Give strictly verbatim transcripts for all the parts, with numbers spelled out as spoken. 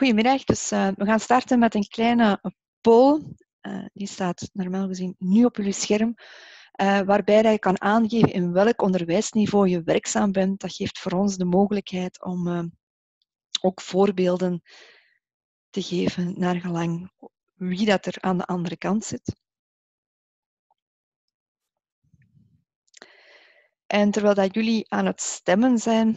Goedemiddag, dus uh, we gaan starten met een kleine poll. Uh, die staat normaal gezien nu op jullie scherm. Uh, waarbij dat je kan aangeven in welk onderwijsniveau je werkzaam bent. Dat geeft voor ons de mogelijkheid om uh, ook voorbeelden te geven naar gelang wie dat er aan de andere kant zit. En terwijl dat jullie aan het stemmen zijn,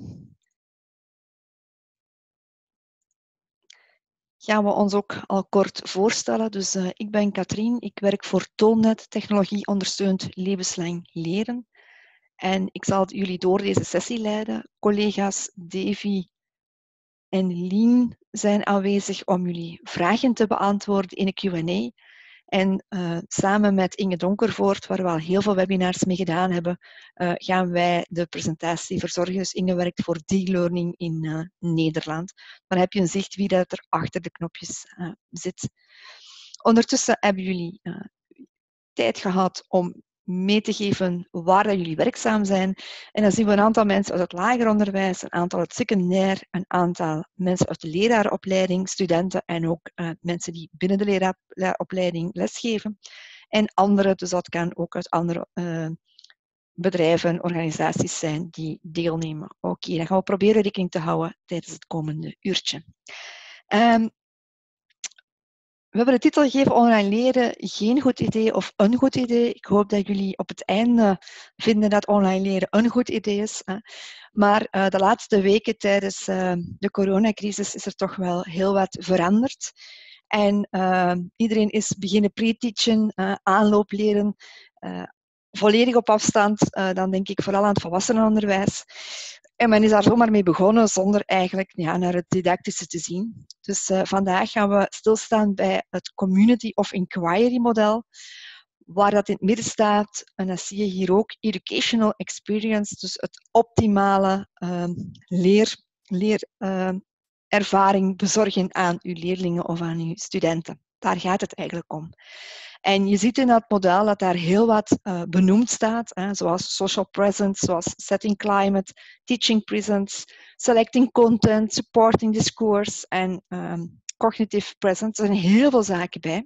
gaan we ons ook al kort voorstellen. Dus uh, ik ben Katrien, ik werk voor Toolnet, technologie ondersteunt levenslang leren. En ik zal jullie door deze sessie leiden. Collega's Davy en Lien zijn aanwezig om jullie vragen te beantwoorden in een Q en A. En uh, samen met Inge Donkervoort, waar we al heel veel webinars mee gedaan hebben, uh, gaan wij de presentatie verzorgen. Dus Inge werkt voor D-Learning in uh, Nederland. Dan heb je een zicht wie dat er achter de knopjes uh, zit. Ondertussen hebben jullie uh, tijd gehad om mee te geven waar dat jullie werkzaam zijn. En dan zien we een aantal mensen uit het lager onderwijs, een aantal uit het secundair, een aantal mensen uit de leraaropleiding, studenten en ook uh, mensen die binnen de leraaropleiding lesgeven. En anderen, dus dat kan ook uit andere uh, bedrijven, organisaties zijn die deelnemen. Oké, okay, dan gaan we proberen rekening te houden tijdens het komende uurtje. Um, We hebben de titel gegeven online leren, geen goed idee of een goed idee. Ik hoop dat jullie op het einde vinden dat online leren een goed idee is. Maar uh, de laatste weken tijdens uh, de coronacrisis is er toch wel heel wat veranderd. En uh, iedereen is beginnen pre-teachen, uh, aanloopleren, uh, volledig op afstand. Uh, dan denk ik vooral aan het volwassenenonderwijs. En men is daar zomaar mee begonnen zonder eigenlijk ja, naar het didactische te zien. Dus uh, vandaag gaan we stilstaan bij het Community of Inquiry model, waar dat in het midden staat, en dat zie je hier ook, Educational Experience, dus het optimale uh, leer, leerervaring uh, bezorgen aan uw leerlingen of aan uw studenten. Daar gaat het eigenlijk om. En je ziet in dat model dat daar heel wat uh, benoemd staat, hè, zoals social presence, zoals setting climate, teaching presence, selecting content, supporting discourse en um, cognitive presence. Er zijn heel veel zaken bij.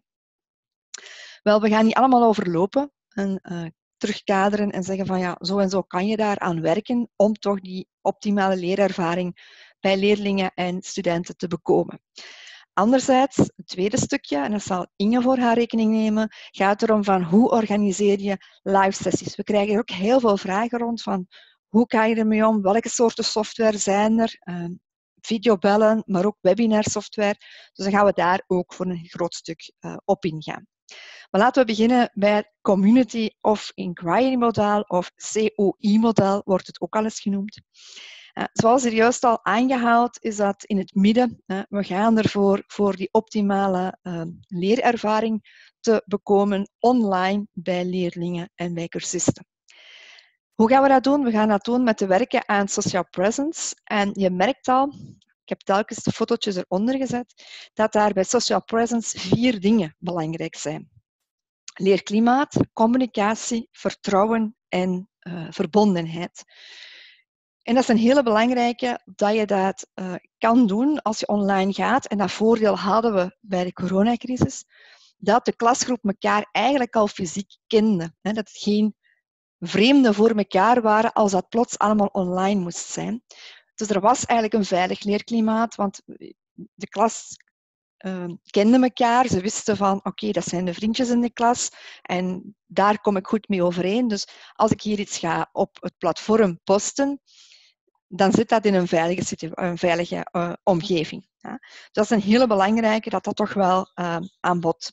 Wel, we gaan die allemaal overlopen en uh, terugkaderen en zeggen van ja, zo en zo kan je daar aan werken om toch die optimale leerervaring bij leerlingen en studenten te bekomen. Anderzijds, het tweede stukje, en dat zal Inge voor haar rekening nemen, gaat erom van hoe organiseer je live sessies. We krijgen ook heel veel vragen rond van hoe ga je ermee om, welke soorten software zijn er, uh, videobellen, maar ook webinar software. Dus dan gaan we daar ook voor een groot stuk uh, op ingaan. Maar laten we beginnen bij het Community of Inquiry model, of C O I-model wordt het ook al eens genoemd. Uh, zoals er juist al aangehaald is dat in het midden, uh, we gaan ervoor voor die optimale uh, leerervaring te bekomen online bij leerlingen en bij cursisten. Hoe gaan we dat doen? We gaan dat doen met te werken aan social presence. En je merkt al, ik heb telkens de fotootjes eronder gezet, dat daar bij social presence vier dingen belangrijk zijn. Leerklimaat, communicatie, vertrouwen en uh, verbondenheid. En dat is een hele belangrijke, dat je dat uh, kan doen als je online gaat. En dat voordeel hadden we bij de coronacrisis, dat de klasgroep elkaar eigenlijk al fysiek kende. Hè, dat het geen vreemden voor elkaar waren als dat plots allemaal online moest zijn. Dus er was eigenlijk een veilig leerklimaat, want de klas uh, kende elkaar. Ze wisten van, oké, okay, dat zijn de vriendjes in de klas en daar kom ik goed mee overeen. Dus als ik hier iets ga op het platform posten, dan zit dat in een veilige, een veilige uh, omgeving. Ja. Dus dat is een hele belangrijke, dat dat toch wel uh, aan bod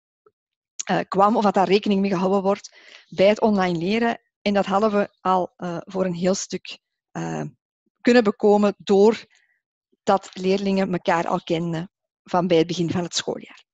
uh, kwam, of dat daar rekening mee gehouden wordt bij het online leren. En dat hadden we al uh, voor een heel stuk uh, kunnen bekomen doordat leerlingen elkaar al kenden van bij het begin van het schooljaar.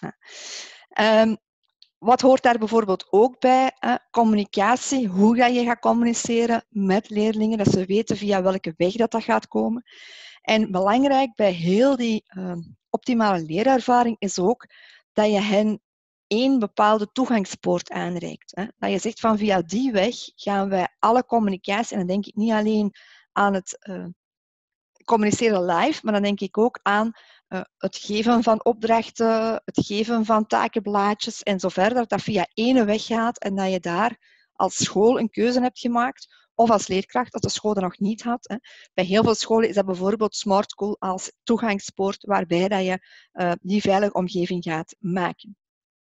Ja. Um, Wat hoort daar bijvoorbeeld ook bij? Eh, communicatie. Hoe ga je gaan communiceren met leerlingen, dat ze weten via welke weg dat, dat gaat komen. En belangrijk bij heel die uh, optimale leerervaring is ook dat je hen één bepaalde toegangspoort aanreikt. Hè. Dat je zegt van via die weg gaan wij alle communicatie, en dan denk ik niet alleen aan het uh, communiceren live, maar dan denk ik ook aan uh, het geven van opdrachten, het geven van takenblaadjes en zo verder, dat dat via ene weg gaat en dat je daar als school een keuze hebt gemaakt, of als leerkracht, als de school dat nog niet had. Hè. Bij heel veel scholen is dat bijvoorbeeld Smart School als toegangspoort, waarbij dat je uh, die veilige omgeving gaat maken.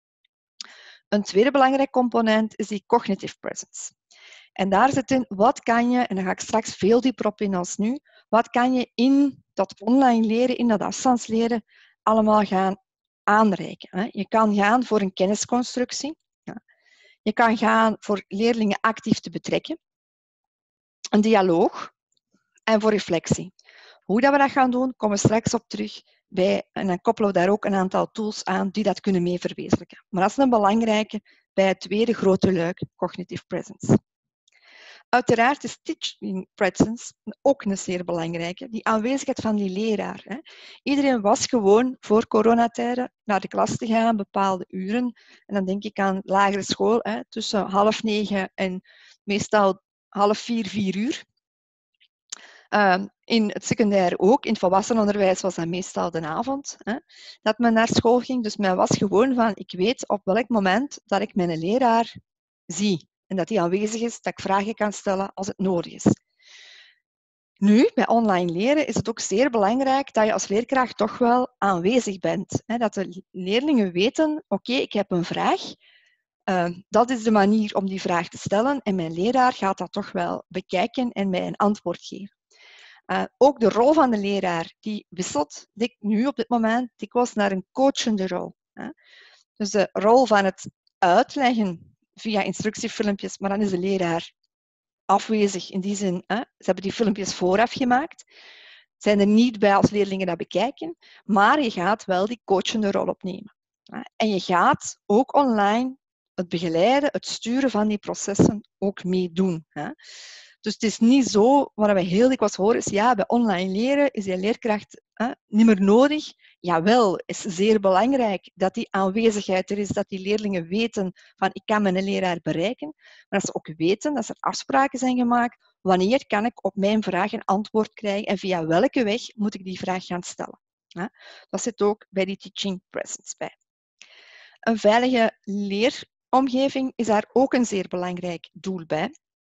Een tweede belangrijk component is die cognitive presence. En daar zit in, wat kan je, en daar ga ik straks veel dieper op in als nu, wat kan je in dat online leren, in dat afstandsleren, allemaal gaan aanreiken. Je kan gaan voor een kennisconstructie. Je kan gaan voor leerlingen actief te betrekken. Een dialoog en voor reflectie. Hoe dat we dat gaan doen, komen we straks op terug. Bij, en dan koppelen we daar ook een aantal tools aan die dat kunnen mee verwezenlijken. Maar dat is een belangrijke bij het tweede grote luik, cognitive presence. Uiteraard is teaching presence ook een zeer belangrijke, die aanwezigheid van die leraar. Hè. Iedereen was gewoon voor coronatijden naar de klas te gaan, bepaalde uren. En dan denk ik aan lagere school, hè, tussen half negen en meestal half vier, vier uur. Uh, in het secundair ook, in het volwassenenonderwijs was dat meestal de avond, hè, dat men naar school ging. Dus men was gewoon van, ik weet op welk moment dat ik mijn leraar zie. En dat die aanwezig is, dat ik vragen kan stellen als het nodig is. Nu, bij online leren is het ook zeer belangrijk dat je als leerkracht toch wel aanwezig bent. Hè, dat de leerlingen weten, oké, okay, ik heb een vraag. Uh, dat is de manier om die vraag te stellen. En mijn leraar gaat dat toch wel bekijken en mij een antwoord geven. Uh, ook de rol van de leraar, die wisselt dik, nu op dit moment dikwijls naar een coachende rol. Hè. Dus de rol van het uitleggen via instructiefilmpjes, maar dan is de leraar afwezig in die zin. Hè. Ze hebben die filmpjes vooraf gemaakt, zijn er niet bij als leerlingen dat bekijken, maar je gaat wel die coachende rol opnemen. Hè. En je gaat ook online het begeleiden, het sturen van die processen ook meedoen. Hè. Dus het is niet zo, wat we heel dikwijls horen, is ja, bij online leren is die leerkracht hè, niet meer nodig. Jawel, het is zeer belangrijk dat die aanwezigheid er is, dat die leerlingen weten van ik kan mijn leraar bereiken, maar dat ze ook weten dat er afspraken zijn gemaakt, wanneer kan ik op mijn vraag een antwoord krijgen en via welke weg moet ik die vraag gaan stellen. Dat zit ook bij die teaching presence bij. Een veilige leeromgeving is daar ook een zeer belangrijk doel bij.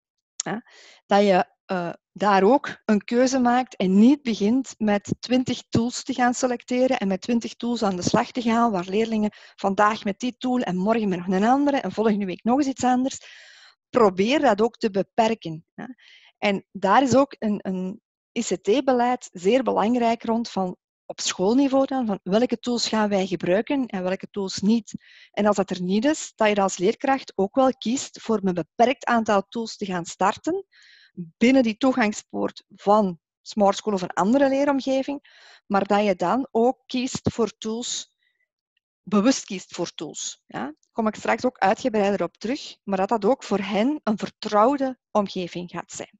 Dat je uh, daar ook een keuze maakt en niet begint met twintig tools te gaan selecteren en met twintig tools aan de slag te gaan, waar leerlingen vandaag met die tool en morgen met nog een andere en volgende week nog eens iets anders. Probeer dat ook te beperken. Hè. En daar is ook een, een I C T-beleid zeer belangrijk rond van op schoolniveau dan, van welke tools gaan wij gebruiken en welke tools niet. En als dat er niet is, dat je als leerkracht ook wel kiest voor een beperkt aantal tools te gaan starten binnen die toegangspoort van Smart School of een andere leeromgeving, maar dat je dan ook kiest voor tools, bewust kiest voor tools. Ja? Daar kom ik straks ook uitgebreider op terug, maar dat dat ook voor hen een vertrouwde omgeving gaat zijn.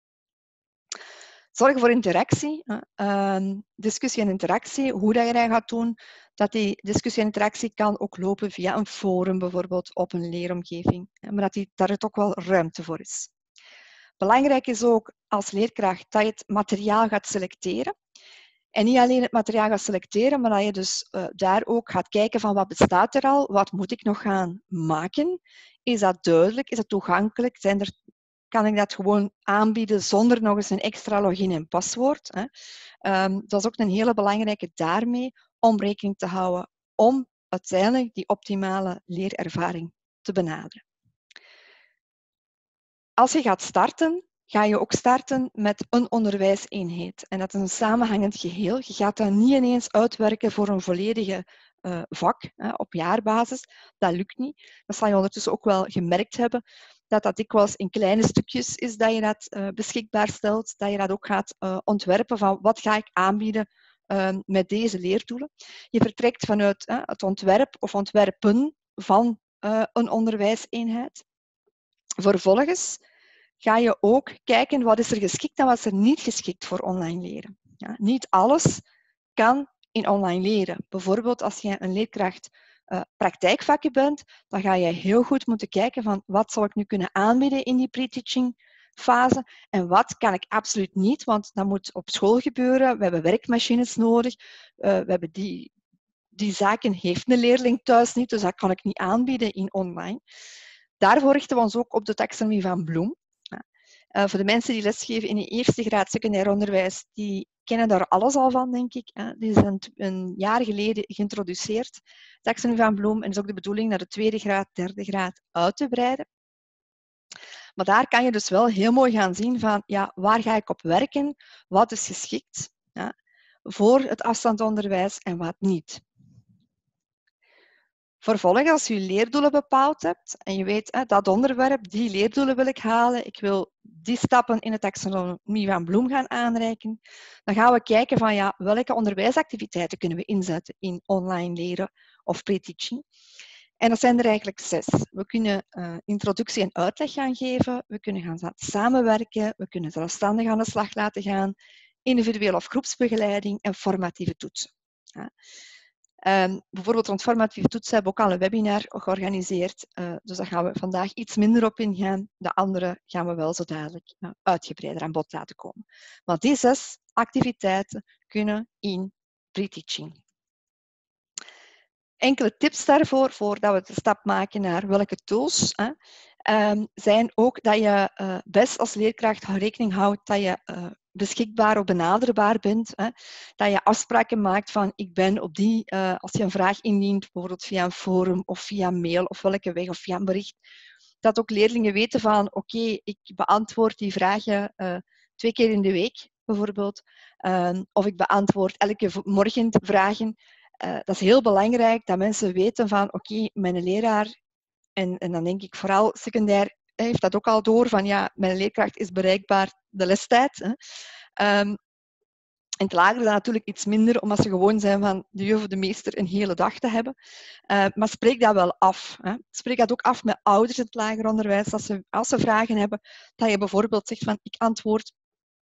Zorgen voor interactie, uh, discussie en interactie, hoe dat je dat gaat doen. Dat die discussie en interactie kan ook lopen via een forum bijvoorbeeld op een leeromgeving, maar dat die, daar het ook wel ruimte voor is. Belangrijk is ook als leerkracht dat je het materiaal gaat selecteren. En niet alleen het materiaal gaat selecteren, maar dat je dus uh, daar ook gaat kijken van wat bestaat er al, wat moet ik nog gaan maken. Is dat duidelijk, is dat toegankelijk, zijn er kan ik dat gewoon aanbieden zonder nog eens een extra login en paswoord. Hè. Um, dat is ook een hele belangrijke daarmee om rekening te houden om uiteindelijk die optimale leerervaring te benaderen. Als je gaat starten, ga je ook starten met een onderwijseenheid. En dat is een samenhangend geheel. Je gaat dat niet ineens uitwerken voor een volledige uh, vak hè, op jaarbasis. Dat lukt niet. Dat zal je ondertussen ook wel gemerkt hebben. Dat dat dikwijls in kleine stukjes is dat je dat uh, beschikbaar stelt. Dat je dat ook gaat uh, ontwerpen van wat ga ik aanbieden uh, met deze leerdoelen. Je vertrekt vanuit uh, het ontwerp of ontwerpen van uh, een onderwijseenheid. Vervolgens ga je ook kijken wat is er geschikt en wat is er niet geschikt voor online leren. Ja, niet alles kan in online leren. Bijvoorbeeld als je een leerkracht uh, praktijkvakken bent, dan ga je heel goed moeten kijken van wat zou ik nu kunnen aanbieden in die pre-teaching fase en wat kan ik absoluut niet, want dat moet op school gebeuren. We hebben werkmachines nodig. Uh, we hebben die, die zaken heeft een leerling thuis niet, dus dat kan ik niet aanbieden in online. Daarvoor richten we ons ook op de taxonomie van Bloom. Uh, voor de mensen die lesgeven in de eerste graad secundair onderwijs, die kennen daar alles al van, denk ik. Uh, die is een, een jaar geleden geïntroduceerd, de taxonomie van Bloom, en het is ook de bedoeling naar de tweede graad, derde graad uit te breiden. Maar daar kan je dus wel heel mooi gaan zien van, ja, waar ga ik op werken, wat is geschikt ja, voor het afstandsonderwijs en wat niet. Vervolgens, als je je leerdoelen bepaald hebt en je weet, hè, dat onderwerp, die leerdoelen wil ik halen, ik wil die stappen in de taxonomie van Bloom gaan aanreiken, dan gaan we kijken van ja, welke onderwijsactiviteiten kunnen we inzetten in online leren of pre-teaching. En dat zijn er eigenlijk zes. We kunnen uh, introductie en uitleg gaan geven, we kunnen gaan samenwerken, we kunnen zelfstandig aan de slag laten gaan, individuele of groepsbegeleiding en formatieve toetsen. Ja. Um, bijvoorbeeld rond formatieve toetsen hebben we ook al een webinar georganiseerd, uh, dus daar gaan we vandaag iets minder op ingaan. De andere gaan we wel zo dadelijk uh, uitgebreider aan bod laten komen. Maar die zes activiteiten kunnen in pre-teaching. Enkele tips daarvoor, voordat we de stap maken naar welke tools, hè, um, zijn ook dat je uh, best als leerkracht rekening houdt dat je uh, beschikbaar of benaderbaar bent. Hè, dat je afspraken maakt van ik ben op die, uh, als je een vraag indient, bijvoorbeeld via een forum of via mail of welke weg of via een bericht, dat ook leerlingen weten van oké, okay, ik beantwoord die vragen uh, twee keer in de week bijvoorbeeld. Um, of ik beantwoord elke morgen vragen. Uh, dat is heel belangrijk dat mensen weten van oké, okay, mijn leraar, en, en dan denk ik vooral secundair, heeft dat ook al door van ja, mijn leerkracht is bereikbaar de lestijd. Hè. Um, in het lager dan natuurlijk iets minder, omdat ze gewoon zijn van de juf of de meester een hele dag te hebben. Uh, maar spreek dat wel af. Hè. Spreek dat ook af met ouders in het lager onderwijs, dat ze, als ze vragen hebben, dat je bijvoorbeeld zegt van ik antwoord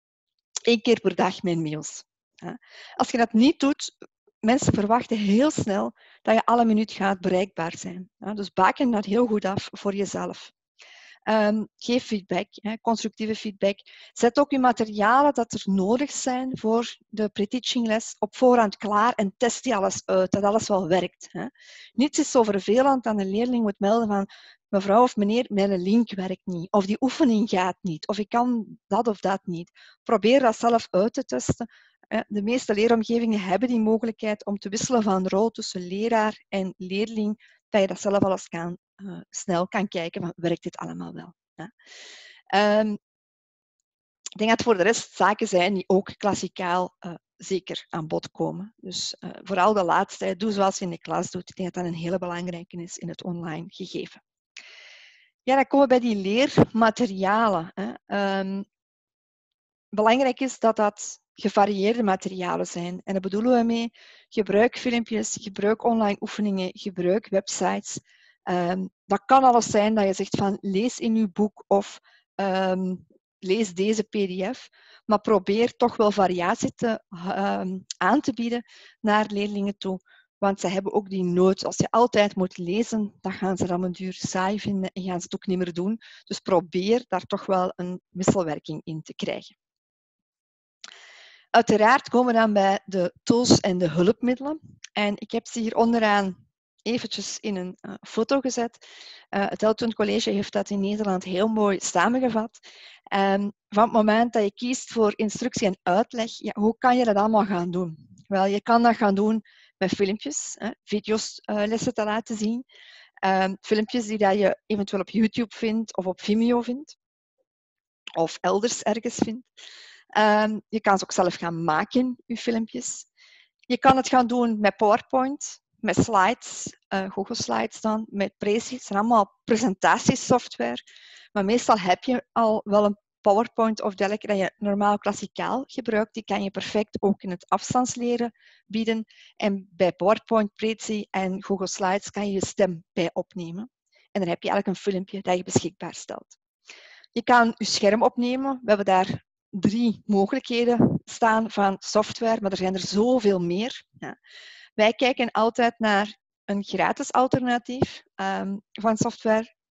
één keer per dag mijn mails. Hè. Als je dat niet doet, mensen verwachten heel snel dat je alle minuut gaat bereikbaar zijn. Ja, dus baken dat heel goed af voor jezelf. Um, geef feedback, hè, constructieve feedback. Zet ook je materialen dat er nodig zijn voor de pre-teaching les op voorhand klaar en test die alles uit, dat alles wel werkt. Hè. Niets is zo vervelend dat een leerling moet melden van mevrouw of meneer, mijn link werkt niet, of die oefening gaat niet, of ik kan dat of dat niet. Probeer dat zelf uit te testen. De meeste leeromgevingen hebben die mogelijkheid om te wisselen van rol tussen leraar en leerling, dat je dat zelf al eens kan, uh, snel kan kijken van werkt dit allemaal wel. Ja. Um, ik denk dat voor de rest zaken zijn die ook klassikaal uh, zeker aan bod komen. Dus uh, vooral de laatste, doe zoals je in de klas doet. Ik denk dat dat een hele belangrijke is in het online gegeven. Ja, dan komen we bij die leermaterialen. Hè. Um, belangrijk is dat dat gevarieerde materialen zijn. En daar bedoelen we mee, gebruik filmpjes, gebruik online oefeningen, gebruik websites. Um, dat kan alles zijn dat je zegt van lees in je boek of um, lees deze P D F. Maar probeer toch wel variatie te, um, aan te bieden naar leerlingen toe. Want ze hebben ook die nood. Als je altijd moet lezen, dan gaan ze dat een duur saai vinden en gaan ze het ook niet meer doen. Dus probeer daar toch wel een wisselwerking in te krijgen. Uiteraard komen we dan bij de tools en de hulpmiddelen. En ik heb ze hier onderaan eventjes in een uh, foto gezet. Uh, het Eltun College heeft dat in Nederland heel mooi samengevat. Um, van het moment dat je kiest voor instructie en uitleg, ja, hoe kan je dat allemaal gaan doen? Wel, je kan dat gaan doen met filmpjes, hè, video's uh, lessen te laten zien. Um, filmpjes die dat je eventueel op YouTube vindt of op Vimeo vindt. Of elders ergens vindt. Um, je kan ze ook zelf gaan maken, je filmpjes. Je kan het gaan doen met PowerPoint, met slides, uh, Google Slides dan, met Prezi. Het zijn allemaal presentatiesoftware. Maar meestal heb je al wel een PowerPoint of dergelijke dat je normaal klassikaal gebruikt. Die kan je perfect ook in het afstandsleren bieden. En bij PowerPoint, Prezi en Google Slides kan je je stem bij opnemen. En dan heb je eigenlijk een filmpje dat je beschikbaar stelt. Je kan je scherm opnemen. We hebben daar drie mogelijkheden staan van software, maar er zijn er zoveel meer. Ja. Wij kijken altijd naar een gratis alternatief um, van software.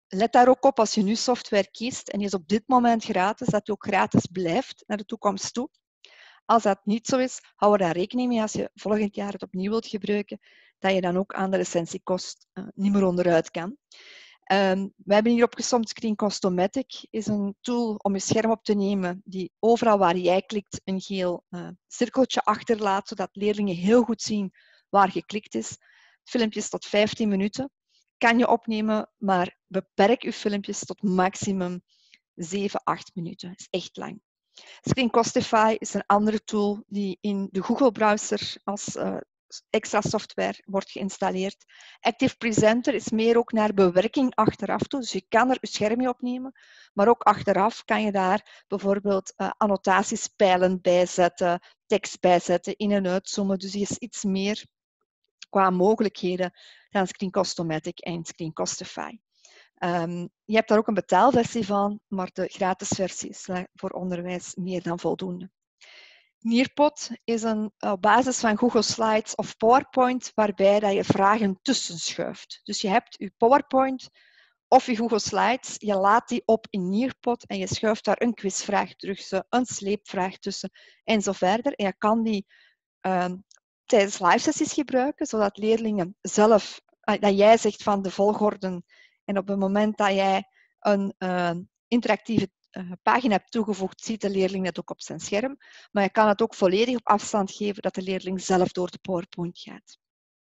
let daar ook op als je nu software kiest en die is op dit moment gratis, dat die ook gratis blijft naar de toekomst toe. Als dat niet zo is, hou er daar rekening mee als je volgend jaar het opnieuw wilt gebruiken, dat je dan ook aan de licentiekost uh, niet meer onderuit kan. Um, we hebben hier opgesomd Screencast-O-Matic, is een tool om je scherm op te nemen die overal waar jij klikt een geel uh, cirkeltje achterlaat, zodat leerlingen heel goed zien waar geklikt is. Filmpjes tot vijftien minuten kan je opnemen, maar beperk je filmpjes tot maximum zeven, acht minuten. Dat is echt lang. Screencastify is een andere tool die in de Google-browser als uh, extra software wordt geïnstalleerd. Active Presenter is meer ook naar bewerking achteraf toe. Dus je kan er je scherm mee opnemen, maar ook achteraf kan je daar bijvoorbeeld uh, annotatiespijlen bijzetten, tekst bijzetten, in- en uitzoomen. Dus die is iets meer qua mogelijkheden dan Screencast-O-Matic en Screencastify. Um, je hebt daar ook een betaalversie van, maar de gratis versie is voor onderwijs meer dan voldoende. Nearpod is een op basis van Google Slides of PowerPoint, waarbij dat je vragen tussen schuift. Dus je hebt je PowerPoint of je Google Slides, je laat die op in Nearpod en je schuift daar een quizvraag tussen, een sleepvraag tussen en zo verder. En je kan die um, tijdens live sessies gebruiken, zodat leerlingen zelf, uh, dat jij zegt van de volgorde. En op het moment dat jij een uh, interactieve uh, pagina hebt toegevoegd, ziet de leerling het ook op zijn scherm. Maar je kan het ook volledig op afstand geven, dat de leerling zelf door de PowerPoint gaat.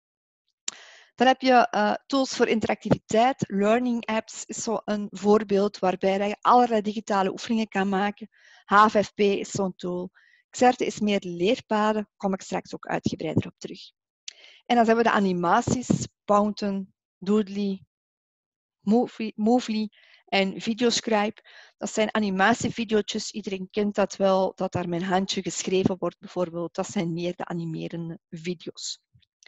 Dan heb je uh, tools voor interactiviteit. Learning apps is zo een voorbeeld waarbij je allerlei digitale oefeningen kan maken. H vijf P is zo'n tool. Xerte is meer leerpaden, daar kom ik straks ook uitgebreider op terug. En dan hebben we de animaties, Fountain, Doodly, Movely en Videoscribe. Dat zijn animatievideo's. Iedereen kent dat wel, dat daar met een handje geschreven wordt bijvoorbeeld. Dat zijn meer de animerende video's.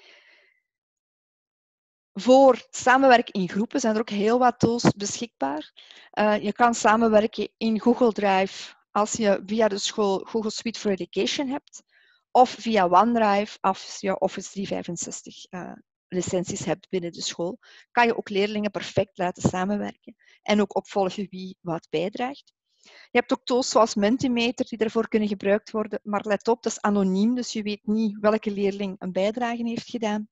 Voor samenwerken in groepen zijn er ook heel wat tools beschikbaar. Uh, je kan samenwerken in Google Drive als je via de school Google Suite for Education hebt, of via OneDrive als je Office driehonderdvijfenzestig uh, licenties hebt binnen de school. Kan je ook leerlingen perfect laten samenwerken en ook opvolgen wie wat bijdraagt. Je hebt ook tools zoals Mentimeter die ervoor kunnen gebruikt worden, maar let op, dat is anoniem, dus je weet niet welke leerling een bijdrage heeft gedaan.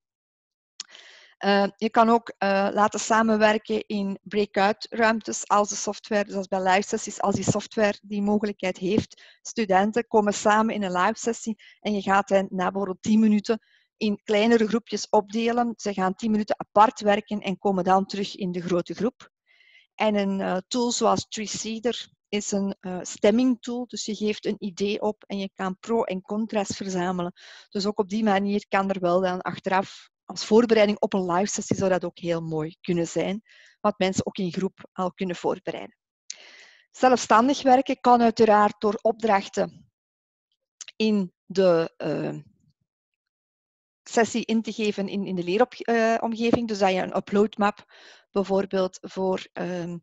Uh, je kan ook uh, laten samenwerken in breakout-ruimtes als de software, zoals bij live sessies, als die software die mogelijkheid heeft. Studenten komen samen in een live sessie en je gaat hen na bijvoorbeeld tien minuten in kleinere groepjes opdelen. Ze gaan tien minuten apart werken en komen dan terug in de grote groep. En een uh, tool zoals TreeSeeder is een uh, stemmingtool, dus je geeft een idee op en je kan pro- en contra's verzamelen. Dus ook op die manier kan er wel dan achteraf als voorbereiding op een live sessie zou dat ook heel mooi kunnen zijn, wat mensen ook in groep al kunnen voorbereiden. Zelfstandig werken kan uiteraard door opdrachten in de uh, sessie in te geven in, in de leeromgeving. Uh, dus dat je een uploadmap bijvoorbeeld voor uh,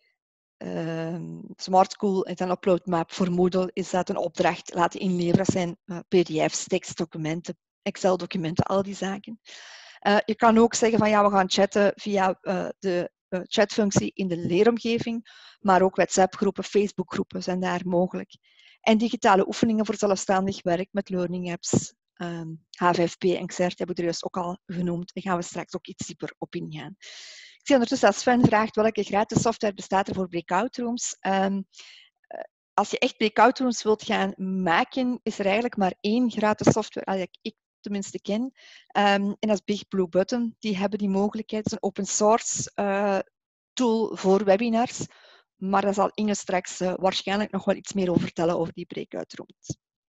uh, Smart School en een uploadmap voor Moodle is dat een opdracht laten inleveren. Dat zijn uh, P D F's, tekstdocumenten, Excel-documenten, al die zaken. Uh, je kan ook zeggen van ja, we gaan chatten via uh, de uh, chatfunctie in de leeromgeving, maar ook WhatsApp-groepen, Facebook-groepen zijn daar mogelijk. En digitale oefeningen voor zelfstandig werk met learning apps, um, H vijf P en Xerte hebben we er juist ook al genoemd. Daar gaan we straks ook iets dieper op ingaan. Ik zie ondertussen dat Sven vraagt welke gratis software bestaat er voor breakout rooms. Um, als je echt breakout rooms wilt gaan maken, is er eigenlijk maar één gratis software. Ik tenminste ken. Um, en dat is Big Blue Button. Die hebben die mogelijkheid. Het is een open source uh, tool voor webinars. Maar daar zal Inge straks uh, waarschijnlijk nog wel iets meer over vertellen over die breakout rooms.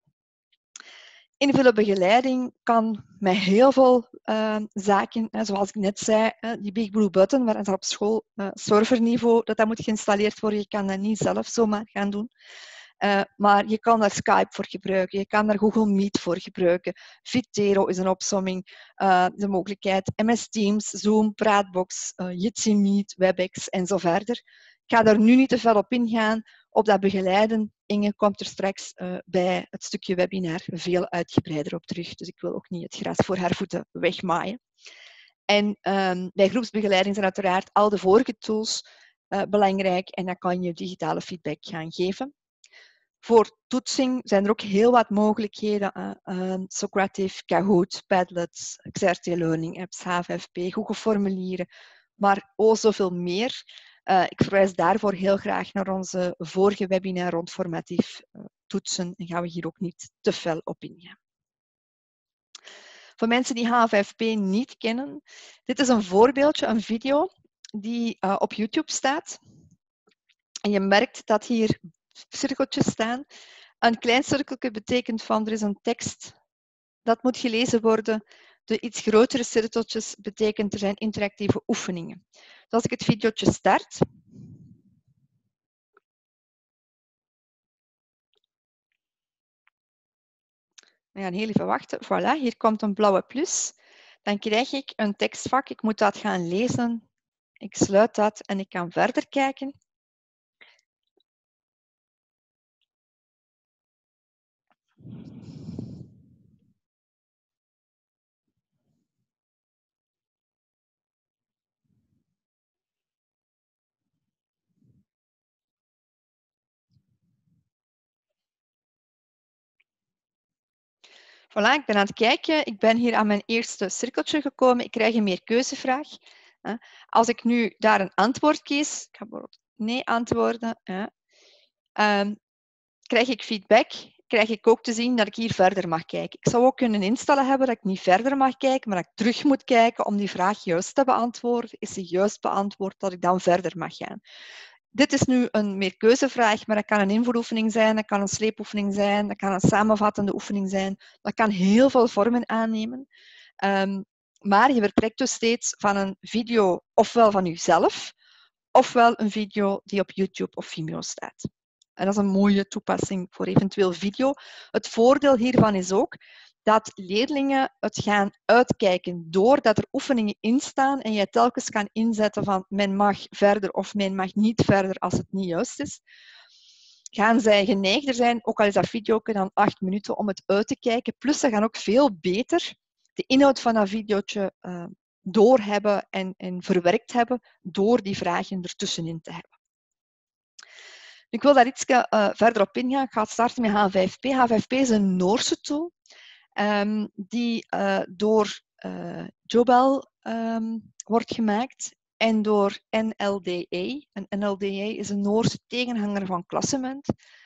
Individuele begeleiding kan met heel veel uh, zaken, hè, zoals ik net zei, uh, die Big Blue Button, waar er op school uh, serverniveau dat dat moet geïnstalleerd worden. Je kan dat niet zelf zomaar gaan doen. Uh, maar je kan daar Skype voor gebruiken, je kan daar Google Meet voor gebruiken. Vitero is een opsomming, uh, de mogelijkheid. M S Teams, Zoom, Praatbox, uh, Jitsi Meet, WebEx en zo verder. Ik ga daar nu niet te veel op ingaan. Op dat begeleiden, Inge komt er straks uh, bij het stukje webinar veel uitgebreider op terug. Dus ik wil ook niet het gras voor haar voeten wegmaaien. En um, bij groepsbegeleiding zijn uiteraard al de vorige tools uh, belangrijk en dan kan je digitale feedback gaan geven. Voor toetsing zijn er ook heel wat mogelijkheden. Uh, uh, Socrative, Kahoot, Padlet, X R T Learning Apps, H V F P, Google Formulieren, maar oh zoveel meer. Uh, ik verwijs daarvoor heel graag naar onze vorige webinar rond formatief uh, toetsen en gaan we hier ook niet te fel op ingaan. Voor mensen die H V F P niet kennen, dit is een voorbeeldje, een video die uh, op YouTube staat. En je merkt dat hier cirkeltjes staan. Een klein cirkeltje betekent van er is een tekst dat moet gelezen worden. De iets grotere cirkeltjes betekent er zijn interactieve oefeningen. Dus als ik het videootje start. We gaan heel even wachten. Voilà, hier komt een blauwe plus. Dan krijg ik een tekstvak. Ik moet dat gaan lezen. Ik sluit dat en ik kan verder kijken. Voilà, ik ben aan het kijken. Ik ben hier aan mijn eerste cirkeltje gekomen. Ik krijg een meerkeuzevraag. Als ik nu daar een antwoord kies, ik ga bijvoorbeeld nee antwoorden, um, krijg ik feedback. Krijg ik ook te zien dat ik hier verder mag kijken. Ik zou ook kunnen instellen hebben dat ik niet verder mag kijken, maar dat ik terug moet kijken om die vraag juist te beantwoorden. Is ze juist beantwoord, dat ik dan verder mag gaan. Dit is nu een meerkeuzevraag, maar dat kan een invoeroefening zijn, dat kan een sleepoefening zijn, dat kan een samenvattende oefening zijn. Dat kan heel veel vormen aannemen. Um, maar je vertrekt dus steeds van een video ofwel van jezelf, ofwel een video die op YouTube of Vimeo staat. En dat is een mooie toepassing voor eventueel video. Het voordeel hiervan is ook dat leerlingen het gaan uitkijken doordat er oefeningen in staan en je telkens kan inzetten van men mag verder of men mag niet verder als het niet juist is. Gaan zij geneigder zijn, ook al is dat video dan acht minuten, om het uit te kijken. Plus ze gaan ook veel beter de inhoud van dat videootje uh, doorhebben en, en verwerkt hebben door die vragen ertussenin te hebben. Ik wil daar iets uh, verder op ingaan. Ik ga starten met H V F P. H V F P is een Noorse tool um, die uh, door uh, Jobel um, wordt gemaakt en door N L D A. En N L D A is een Noorse tegenhanger van Klassement.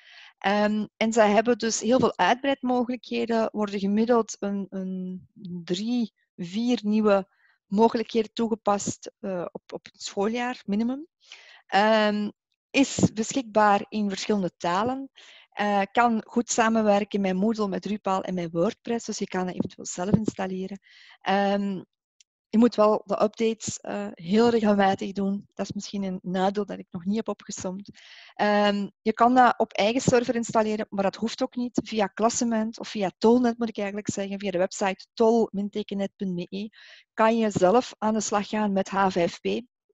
Um, en zij hebben dus heel veel uitbreidmogelijkheden, worden gemiddeld een, een drie, vier nieuwe mogelijkheden toegepast uh, op, op het schooljaar, minimum. Um, is beschikbaar in verschillende talen. Uh, kan goed samenwerken met Moodle, met Drupal en met WordPress, dus je kan dat eventueel zelf installeren. Um, je moet wel de updates uh, heel regelmatig doen. Dat is misschien een nadeel dat ik nog niet heb opgesomd. Um, je kan dat op eigen server installeren, maar dat hoeft ook niet. Via Klassement of via Tolnet moet ik eigenlijk zeggen, via de website tol net punt b e kan je zelf aan de slag gaan met H V F P.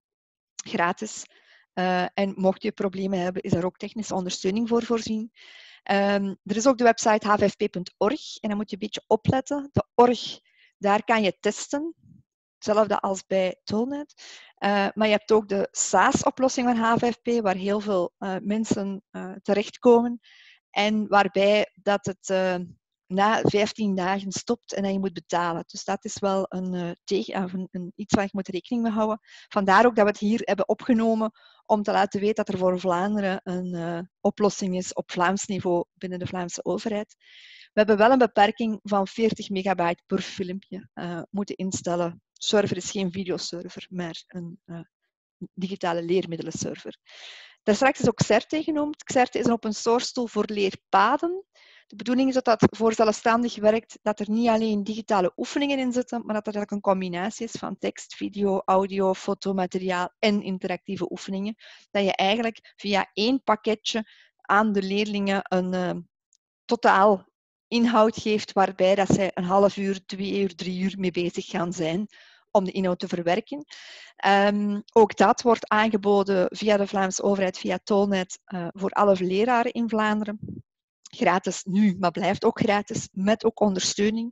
Gratis. Uh, en mocht je problemen hebben, is daar ook technische ondersteuning voor voorzien. Um, er is ook de website h v f p punt org en dan moet je een beetje opletten. De org, daar kan je testen. Hetzelfde als bij Tolnet. Uh, maar je hebt ook de SaaS-oplossing van H V F P, waar heel veel uh, mensen uh, terechtkomen. En waarbij dat het uh, na vijftien dagen stopt en dat je moet betalen. Dus dat is wel een, uh, tegen, of een, een, iets waar je moet rekening mee houden. Vandaar ook dat we het hier hebben opgenomen om te laten weten dat er voor Vlaanderen een uh, oplossing is op Vlaams niveau binnen de Vlaamse overheid. We hebben wel een beperking van veertig megabyte per filmpje uh, moeten instellen. Server is geen videoserver, maar een uh, digitale leermiddelenserver. Daar straks is ook X R T genoemd. X R T is een open source tool voor leerpaden. De bedoeling is dat dat voor zelfstandig werkt, dat er niet alleen digitale oefeningen in zitten, maar dat er een combinatie is van tekst, video, audio, fotomateriaal en interactieve oefeningen. Dat je eigenlijk via één pakketje aan de leerlingen een uh, totaal inhoud geeft, waarbij dat zij een half uur, twee uur, drie uur mee bezig gaan zijn om de inhoud te verwerken. Um, ook dat wordt aangeboden via de Vlaamse overheid, via Tolnet, uh, voor alle leraren in Vlaanderen. Gratis nu, maar blijft ook gratis, met ook ondersteuning.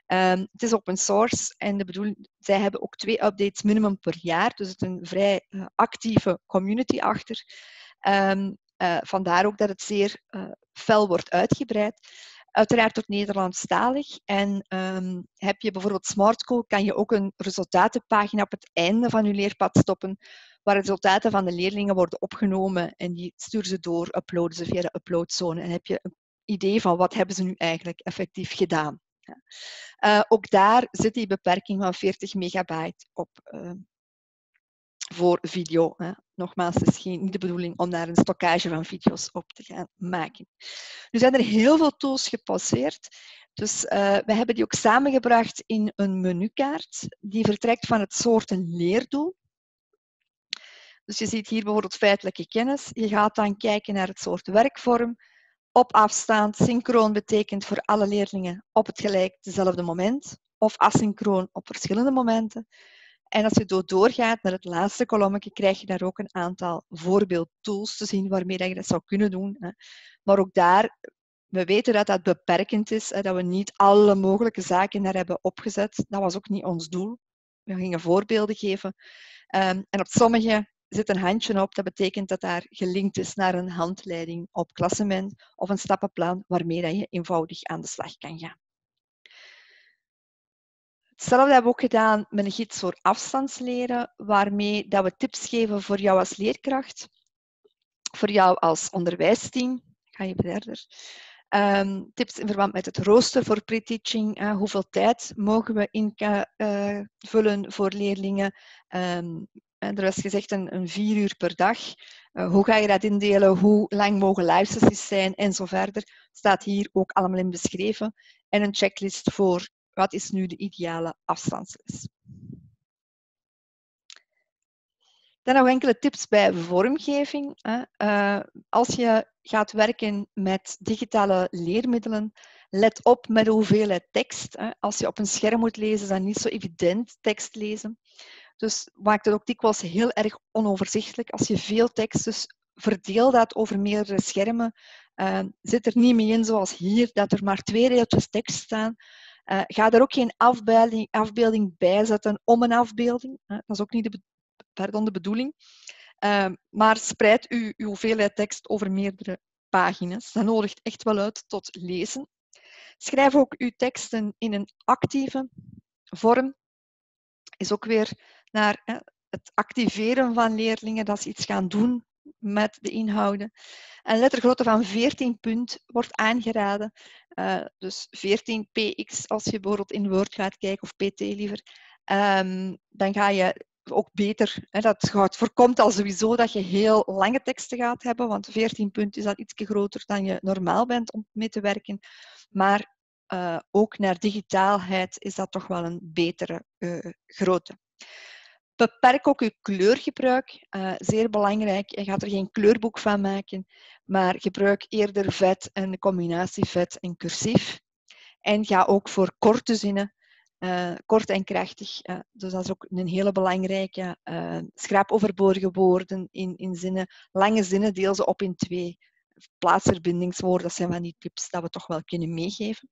Um, het is open source en de bedoeling, zij hebben ook twee updates minimum per jaar, dus het is een vrij uh, actieve community achter. Um, uh, vandaar ook dat het zeer uh, fel wordt uitgebreid. Uiteraard ook Nederlandstalig. En um, heb je bijvoorbeeld Smart School, kan je ook een resultatenpagina op het einde van je leerpad stoppen, waar resultaten van de leerlingen worden opgenomen en die sturen ze door, uploaden ze via de uploadzone en heb je een idee van wat hebben ze nu eigenlijk effectief gedaan. Ja. Uh, ook daar zit die beperking van veertig megabyte op uh, voor video. Hè. Nogmaals, het is geen, niet de bedoeling om daar een stockage van video's op te gaan maken. Nu zijn er heel veel tools gepasseerd. Dus uh, we hebben die ook samengebracht in een menukaart die vertrekt van het soorten leerdoel. Dus je ziet hier bijvoorbeeld feitelijke kennis. Je gaat dan kijken naar het soort werkvorm. Op afstand, synchroon betekent voor alle leerlingen op het gelijk dezelfde moment. Of asynchroon op verschillende momenten. En als je doorgaat naar het laatste kolommetje, krijg je daar ook een aantal voorbeeldtools te zien waarmee je dat zou kunnen doen. Maar ook daar, we weten dat dat beperkend is, dat we niet alle mogelijke zaken daar hebben opgezet. Dat was ook niet ons doel. We gingen voorbeelden geven. En op sommige zit een handje op. Dat betekent dat daar gelinkt is naar een handleiding op klassement of een stappenplan waarmee je eenvoudig aan de slag kan gaan. Hetzelfde hebben we ook gedaan met een gids voor afstandsleren, waarmee dat we tips geven voor jou als leerkracht, voor jou als onderwijsteam. Ik ga even verder. Um, tips in verband met het rooster voor pre-teaching. Uh, hoeveel tijd mogen we invullen uh, voor leerlingen? Um, er was gezegd een, een vier uur per dag. Uh, hoe ga je dat indelen? Hoe lang mogen live sessies zijn? En zo verder. Staat hier ook allemaal in beschreven. En een checklist voor wat is nu de ideale afstandsles. Dan nog enkele tips bij vormgeving. Uh, als je gaat werken met digitale leermiddelen, let op met de hoeveelheid tekst. Als je op een scherm moet lezen, is dat niet zo evident tekst lezen. Dus maakt het ook dikwijls heel erg onoverzichtelijk. Als je veel tekst, dus verdeel dat over meerdere schermen. Uh, zit er niet mee in, zoals hier, dat er maar twee reeltjes tekst staan. Uh, ga er ook geen afbeelding, afbeelding bij zetten om een afbeelding. Uh, dat is ook niet de, pardon, de bedoeling. Uh, maar spreid uw, uw hoeveelheid tekst over meerdere pagina's. Dat nodigt echt wel uit tot lezen. Schrijf ook uw teksten in een actieve vorm. Is ook weer naar hè, het activeren van leerlingen, dat ze iets gaan doen met de inhouden. Een lettergrootte van veertien punt wordt aangeraden. Uh, dus veertien px als je bijvoorbeeld in Word gaat kijken, of pt liever. Um, dan ga je ook beter, hè, dat gaat, voorkomt al sowieso dat je heel lange teksten gaat hebben, want veertien punt is dat iets groter dan je normaal bent om mee te werken. Maar Uh, ook naar digitaalheid is dat toch wel een betere uh, grootte. Beperk ook je kleurgebruik. Uh, zeer belangrijk. Je gaat er geen kleurboek van maken, maar gebruik eerder vet en de combinatie vet en cursief. En ga ook voor korte zinnen, uh, kort en krachtig. Uh, dus dat is ook een hele belangrijke. Uh, schraap overbodige woorden in, in zinnen. Lange zinnen deel ze op in twee. Plaatsverbindingswoorden, dat zijn van die tips dat we toch wel kunnen meegeven.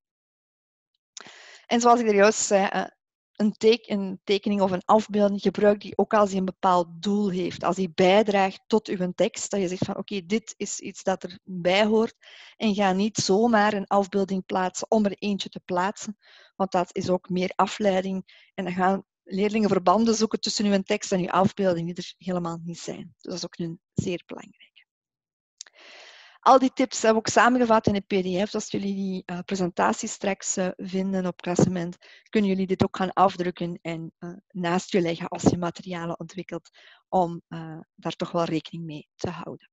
En zoals ik er juist zei, een, teken, een tekening of een afbeelding gebruik die ook als die een bepaald doel heeft. Als die bijdraagt tot uw tekst, dat je zegt van oké, okay, dit is iets dat erbij hoort. En ga niet zomaar een afbeelding plaatsen om er eentje te plaatsen. Want dat is ook meer afleiding. En dan gaan leerlingen verbanden zoeken tussen uw tekst en uw afbeelding die er helemaal niet zijn. Dus dat is ook een zeer belangrijk. Al die tips hebben we ook samengevat in een pdf. Dus als jullie die uh, presentatie straks uh, vinden op Klassement, kunnen jullie dit ook gaan afdrukken en uh, naast je leggen als je materialen ontwikkelt, om uh, daar toch wel rekening mee te houden.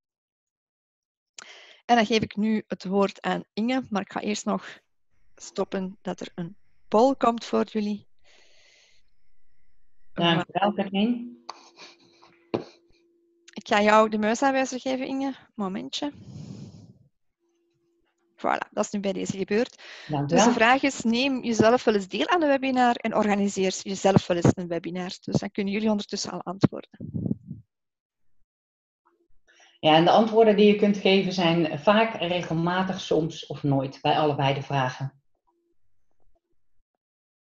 En dan geef ik nu het woord aan Inge, maar ik ga eerst nog stoppen dat er een poll komt voor jullie. Dankjewel, Katrien. Ik ga jou de muisaanwijzer geven, Inge. Momentje. Voilà, dat is nu bij deze gebeurd. Dus de vraag is, neem jezelf wel eens deel aan een webinar en organiseer jezelf wel eens een webinar. Dus dan kunnen jullie ondertussen al antwoorden. Ja, en de antwoorden die je kunt geven zijn vaak, regelmatig, soms of nooit, bij allebei de vragen.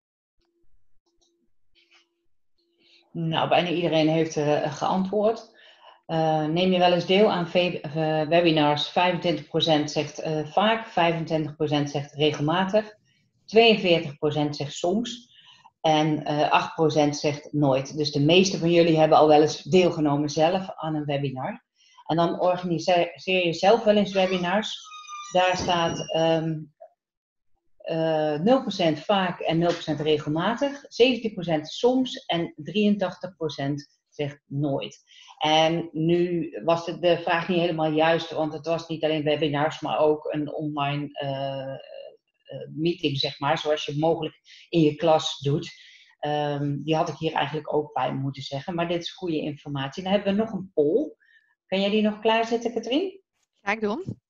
Nou, bijna iedereen heeft uh, geantwoord. Uh, neem je wel eens deel aan uh, webinars? vijfentwintig procent zegt uh, vaak, vijfentwintig procent zegt regelmatig, tweeënveertig procent zegt soms en uh, acht procent zegt nooit. Dus de meeste van jullie hebben al wel eens deelgenomen zelf aan een webinar. En dan organiseer je zelf wel eens webinars. Daar staat um, uh, nul procent vaak en nul procent regelmatig, zeventien procent soms en drieëntachtig procent zegt nooit. En nu was het de vraag niet helemaal juist, want het was niet alleen webinars, maar ook een online uh, uh, meeting, zeg maar, zoals je mogelijk in je klas doet. Um, die had ik hier eigenlijk ook bij moeten zeggen, maar dit is goede informatie. Dan hebben we nog een poll. Kan jij die nog klaarzetten, Katrien? Ga ik doen.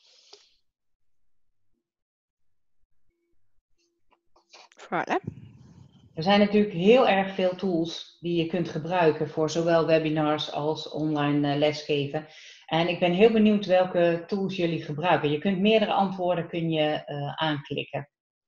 Voilà. Er zijn natuurlijk heel erg veel tools die je kunt gebruiken voor zowel webinars als online lesgeven. En ik ben heel benieuwd welke tools jullie gebruiken. Je kunt meerdere antwoorden kun je, uh, aanklikken.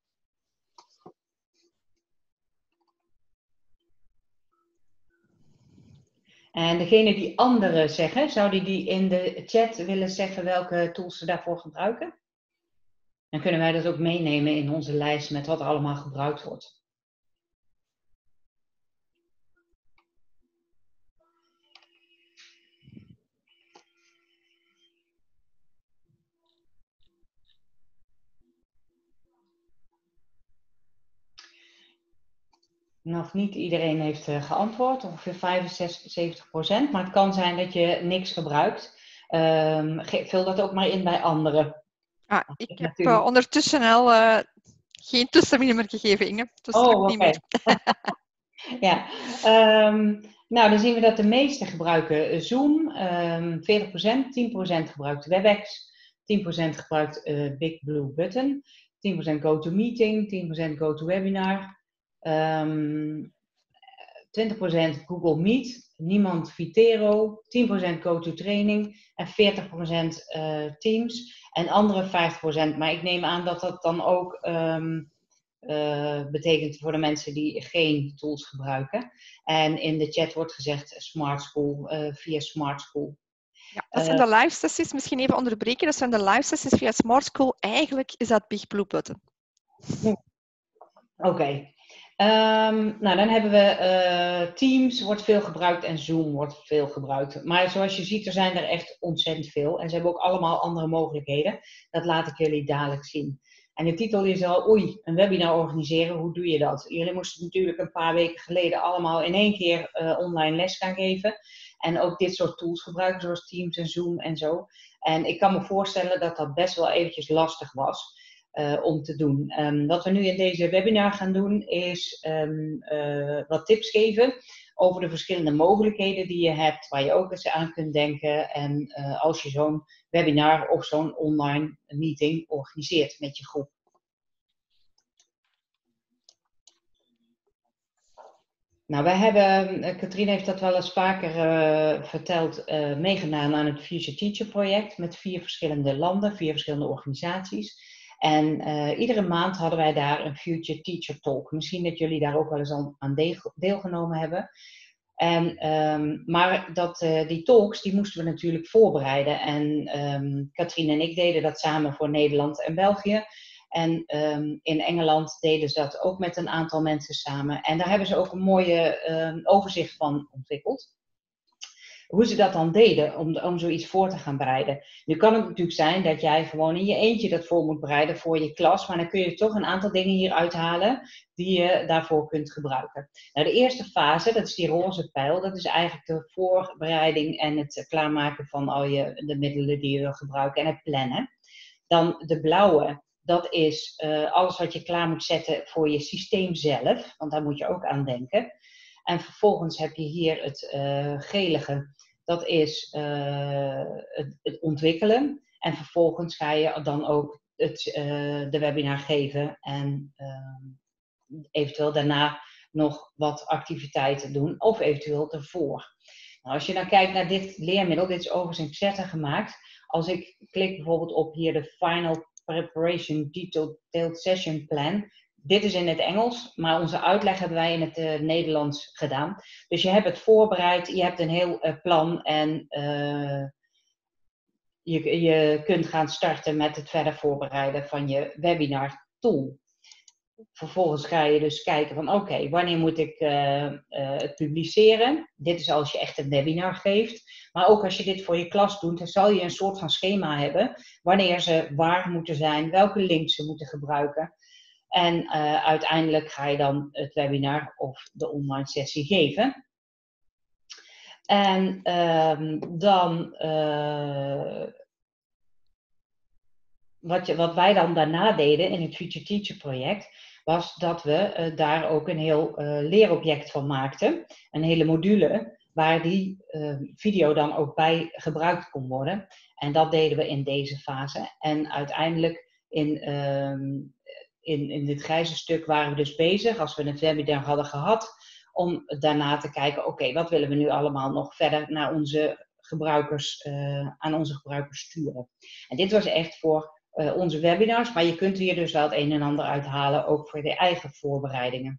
En degene die anderen zeggen, zouden die in de chat willen zeggen welke tools ze daarvoor gebruiken? Dan kunnen wij dat ook meenemen in onze lijst met wat allemaal gebruikt wordt. Nog niet iedereen heeft uh, geantwoord, ongeveer vijfenzeventig procent. Maar het kan zijn dat je niks gebruikt. Um, vul dat ook maar in bij anderen. Ah, ik heb natuurlijk... uh, ondertussen al uh, geen tussennummer gegeven, Inge. Dus oh, lukt oké. niet meer. Ja, um, nou dan zien we dat de meesten gebruiken Zoom, um, veertig procent, tien procent gebruikt WebEx, tien procent gebruikt uh, Big Blue Button, tien procent GoToMeeting, tien procent GoToWebinar, um, twintig procent Google Meet, niemand Vitero, tien procent GoToTraining en veertig procent uh, Teams en andere vijftig procent. Maar ik neem aan dat dat dan ook um, uh, betekent voor de mensen die geen tools gebruiken. En in de chat wordt gezegd Smart School, uh, via Smart School. Ja, dat zijn de live sessies. Misschien even onderbreken. Dat zijn de live sessies via Smart School. Eigenlijk is dat Big Blue Button. Oké. Okay. Um, nou, dan hebben we uh, Teams, wordt veel gebruikt en Zoom wordt veel gebruikt. Maar zoals je ziet, er zijn er echt ontzettend veel. En ze hebben ook allemaal andere mogelijkheden. Dat laat ik jullie dadelijk zien. En de titel is al, oei, een webinar organiseren, hoe doe je dat? Jullie moesten natuurlijk een paar weken geleden allemaal in één keer uh, online les gaan geven. En ook dit soort tools gebruiken, zoals Teams en Zoom en zo. En ik kan me voorstellen dat dat best wel eventjes lastig was. Uh, om te doen. Um, wat we nu in deze webinar gaan doen is um, uh, wat tips geven over de verschillende mogelijkheden die je hebt, waar je ook eens aan kunt denken en uh, als je zo'n webinar of zo'n online meeting organiseert met je groep. Nou, wij hebben, uh, Katrien heeft dat wel eens vaker uh, verteld, uh, meegedaan aan het Future Teacher project met vier verschillende landen, vier verschillende organisaties. En uh, iedere maand hadden wij daar een Future Teacher Talk. Misschien dat jullie daar ook wel eens aan deel, deelgenomen hebben. En, um, maar dat, uh, die talks die moesten we natuurlijk voorbereiden. En um, Katrien en ik deden dat samen voor Nederland en België. En um, in Engeland deden ze dat ook met een aantal mensen samen. En daar hebben ze ook een mooie um, overzicht van ontwikkeld. Hoe ze dat dan deden om, om zoiets voor te gaan bereiden. Nu kan het natuurlijk zijn dat jij gewoon in je eentje dat voor moet bereiden voor je klas. Maar dan kun je toch een aantal dingen hier uithalen die je daarvoor kunt gebruiken. Nou, de eerste fase, dat is die roze pijl. Dat is eigenlijk de voorbereiding en het klaarmaken van al je, de middelen die je wil gebruiken en het plannen. Dan de blauwe. Dat is uh, alles wat je klaar moet zetten voor je systeem zelf. Want daar moet je ook aan denken. En vervolgens heb je hier het uh, gelige. Dat is uh, het, het ontwikkelen. En vervolgens ga je dan ook het, uh, de webinar geven. En uh, eventueel daarna nog wat activiteiten doen. Of eventueel ervoor. Nou, als je dan kijkt naar dit leermiddel. Dit is overigens in Xetta gemaakt. Als ik klik bijvoorbeeld op hier de Final Preparation Detailed Session Plan. dit is in het Engels, maar onze uitleg hebben wij in het uh, Nederlands gedaan. Dus je hebt het voorbereid, je hebt een heel uh, plan en uh, je, je kunt gaan starten met het verder voorbereiden van je webinar tool. Vervolgens ga je dus kijken van oké, okay, wanneer moet ik uh, uh, het publiceren? Dit is als je echt een webinar geeft. Maar ook als je dit voor je klas doet, dan zal je een soort van schema hebben. Wanneer ze waar moeten zijn, welke links ze moeten gebruiken. En uh, uiteindelijk ga je dan het webinar of de online sessie geven. En uh, dan... Uh, Wat, je, wat wij dan daarna deden in het Future Teacher project, was dat we uh, daar ook een heel uh, leerobject van maakten. Een hele module, waar die uh, video dan ook bij gebruikt kon worden. En dat deden we in deze fase. En uiteindelijk in, uh, in, in dit grijze stuk waren we dus bezig, als we een webinar hadden gehad, om daarna te kijken, oké, okay, wat willen we nu allemaal nog verder naar onze gebruikers, uh, aan onze gebruikers sturen. En dit was echt voor Uh, onze webinars, maar je kunt hier dus wel het een en ander uithalen, ook voor de eigen voorbereidingen.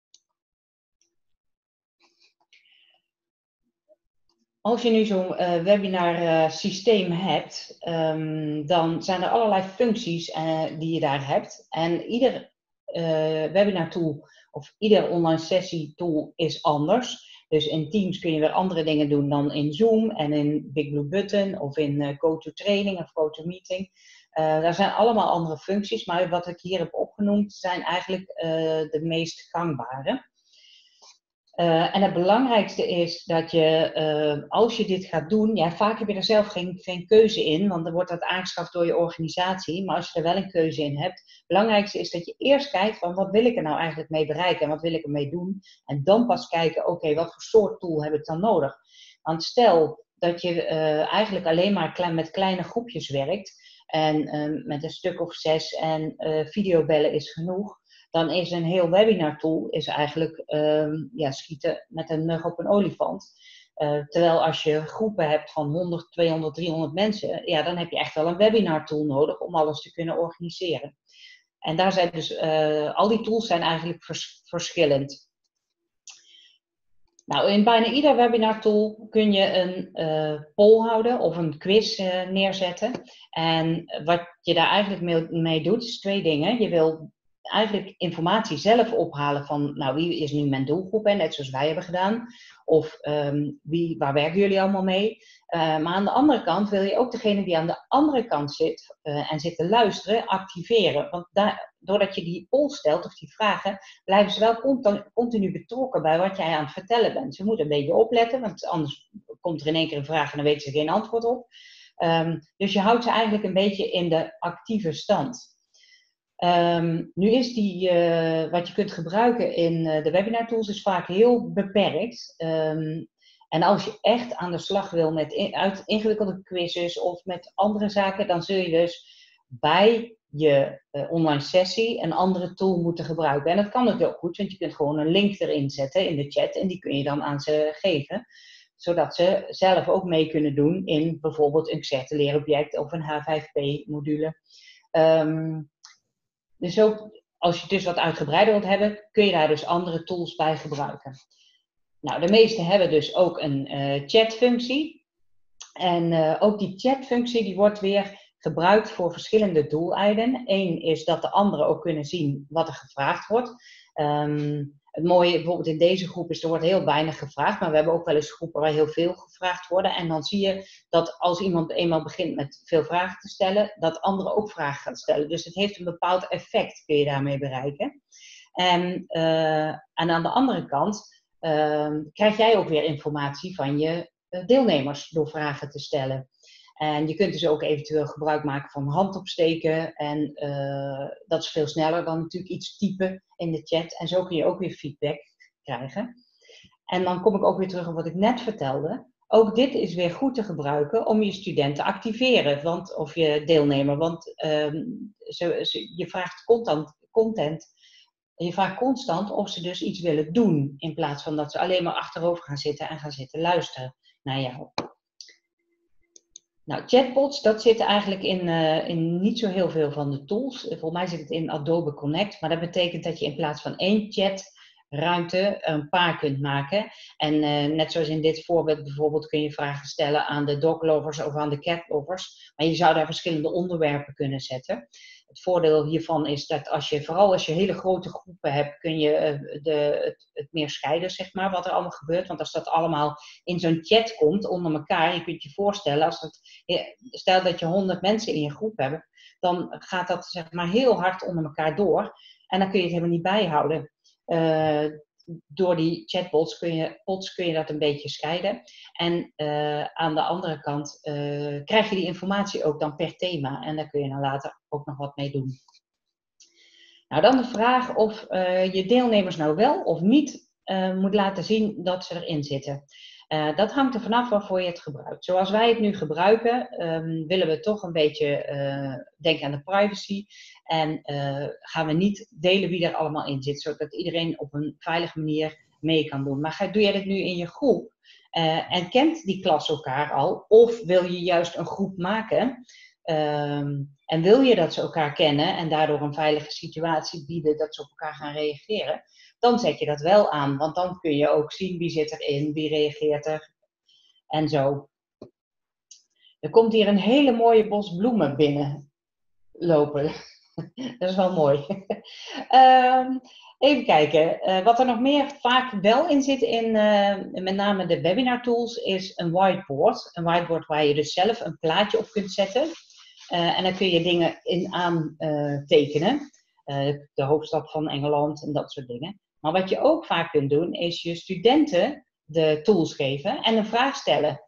Als je nu zo'n uh, webinar uh, systeem hebt, um, dan zijn er allerlei functies uh, die je daar hebt. En ieder uh, webinar tool of ieder online sessie tool is anders. Dus in Teams kun je weer andere dingen doen dan in Zoom en in Big Blue Button of in uh, GoToTraining of GoToMeeting. Uh, daar zijn allemaal andere functies, maar wat ik hier heb opgenoemd zijn eigenlijk uh, de meest gangbare. Uh, en het belangrijkste is dat je, uh, als je dit gaat doen, ja, vaak heb je er zelf geen, geen keuze in, want dan wordt dat aangeschaft door je organisatie. Maar als je er wel een keuze in hebt, het belangrijkste is dat je eerst kijkt van wat wil ik er nou eigenlijk mee bereiken en wat wil ik ermee doen. En dan pas kijken, oké, okay, wat voor soort tool heb ik dan nodig? Want stel dat je uh, eigenlijk alleen maar klein, met kleine groepjes werkt en uh, met een stuk of zes en uh, videobellen is genoeg. Dan is een heel webinar tool is eigenlijk um, ja, schieten met een mug op een olifant. Uh, terwijl als je groepen hebt van honderd, tweehonderd, driehonderd mensen, ja, dan heb je echt wel een webinar tool nodig om alles te kunnen organiseren. En daar zijn dus, uh, al die tools zijn eigenlijk vers verschillend. Nou, in bijna ieder webinar tool kun je een uh, poll houden of een quiz uh, neerzetten. En wat je daar eigenlijk mee, mee doet, is twee dingen. Je wil eigenlijk informatie zelf ophalen van, nou, wie is nu mijn doelgroep, hè, net zoals wij hebben gedaan. Of um, wie, waar werken jullie allemaal mee? Uh, maar aan de andere kant wil je ook degene die aan de andere kant zit uh, en zit te luisteren, activeren. Want daar, doordat je die poll stelt of die vragen, blijven ze wel continu, continu betrokken bij wat jij aan het vertellen bent. Ze moeten een beetje opletten, want anders komt er in één keer een vraag en dan weten ze geen antwoord op. Um, dus je houdt ze eigenlijk een beetje in de actieve stand. Um, nu is die, uh, wat je kunt gebruiken in uh, de webinar tools is vaak heel beperkt. Um, en als je echt aan de slag wil met in, uit ingewikkelde quizzes of met andere zaken, dan zul je dus bij je uh, online sessie een andere tool moeten gebruiken. En dat kan ook heel goed, want je kunt gewoon een link erin zetten in de chat en die kun je dan aan ze geven. Zodat ze zelf ook mee kunnen doen in bijvoorbeeld een Xerte leerobject of een H vijf P module. Um, Dus ook als je het dus wat uitgebreider wilt hebben, kun je daar dus andere tools bij gebruiken. Nou, de meeste hebben dus ook een uh, chatfunctie. En uh, ook die chatfunctie die wordt weer gebruikt voor verschillende doeleinden. Eén is dat de anderen ook kunnen zien wat er gevraagd wordt. Um, het mooie bijvoorbeeld in deze groep is, er wordt heel weinig gevraagd. Maar we hebben ook wel eens groepen waar heel veel gevraagd worden. En dan zie je dat als iemand eenmaal begint met veel vragen te stellen, dat anderen ook vragen gaan stellen. Dus het heeft een bepaald effect, kun je daarmee bereiken. En, uh, en aan de andere kant uh, krijg jij ook weer informatie van je deelnemers door vragen te stellen. En je kunt dus ook eventueel gebruik maken van hand opsteken. En uh, dat is veel sneller dan natuurlijk iets typen in de chat. En zo kun je ook weer feedback krijgen. En dan kom ik ook weer terug op wat ik net vertelde. Ook dit is weer goed te gebruiken om je studenten te activeren. Want, of je deelnemer. Want um, ze, ze, je vraagt content, content. Je vraagt constant of ze dus iets willen doen. In plaats van dat ze alleen maar achterover gaan zitten en gaan zitten luisteren naar jou. Nou, chatbots, dat zit eigenlijk in, uh, in niet zo heel veel van de tools. Volgens mij zit het in Adobe Connect, maar dat betekent dat je in plaats van één chatruimte een paar kunt maken. En uh, net zoals in dit voorbeeld bijvoorbeeld kun je vragen stellen aan de doglovers of aan de catlovers. Maar je zou daar verschillende onderwerpen kunnen zetten. Het voordeel hiervan is dat als je, vooral als je hele grote groepen hebt, kun je uh, de, het, het meer scheiden, zeg maar, wat er allemaal gebeurt. Want als dat allemaal in zo'n chat komt onder elkaar, je kunt je voorstellen, als het, stel dat je honderd mensen in je groep hebt, dan gaat dat zeg maar heel hard onder elkaar door. En dan kun je het helemaal niet bijhouden. Uh, door die chatbots kun je, bots kun je dat een beetje scheiden. En uh, aan de andere kant uh, krijg je die informatie ook dan per thema. En daar kun je dan later ook nog wat mee doen. Nou, dan de vraag of uh, je deelnemers nou wel of niet uh, moet laten zien dat ze erin zitten. Uh, dat hangt er vanaf waarvoor je het gebruikt. Zoals wij het nu gebruiken, um, willen we toch een beetje uh, denken aan de privacy. En uh, gaan we niet delen wie er allemaal in zit, zodat iedereen op een veilige manier mee kan doen. Maar ga, doe jij dit nu in je groep uh, en kent die klas elkaar al? Of wil je juist een groep maken um, en wil je dat ze elkaar kennen en daardoor een veilige situatie bieden dat ze op elkaar gaan reageren? Dan zet je dat wel aan, want dan kun je ook zien wie zit erin, wie reageert er en zo. Er komt hier een hele mooie bos bloemen binnenlopen. Dat is wel mooi. um, even kijken, uh, wat er nog meer vaak wel in zit in uh, met name de webinar tools is een whiteboard. Een whiteboard waar je dus zelf een plaatje op kunt zetten. Uh, en dan kun je dingen in aan uh, tekenen. Uh, de hoofdstad van Engeland en dat soort dingen. Maar wat je ook vaak kunt doen, is je studenten de tools geven en een vraag stellen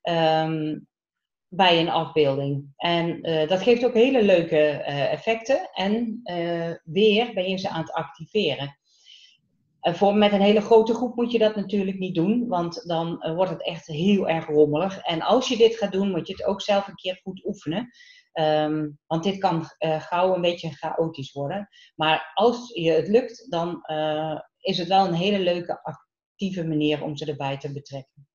um, bij een afbeelding. En uh, dat geeft ook hele leuke uh, effecten. En uh, weer ben je ze aan het activeren. Uh, voor, met een hele grote groep moet je dat natuurlijk niet doen, want dan uh, wordt het echt heel erg rommelig. En als je dit gaat doen, moet je het ook zelf een keer goed oefenen. Um, want dit kan uh, gauw een beetje chaotisch worden. Maar als je het lukt, dan uh, is het wel een hele leuke actieve manier om ze erbij te betrekken.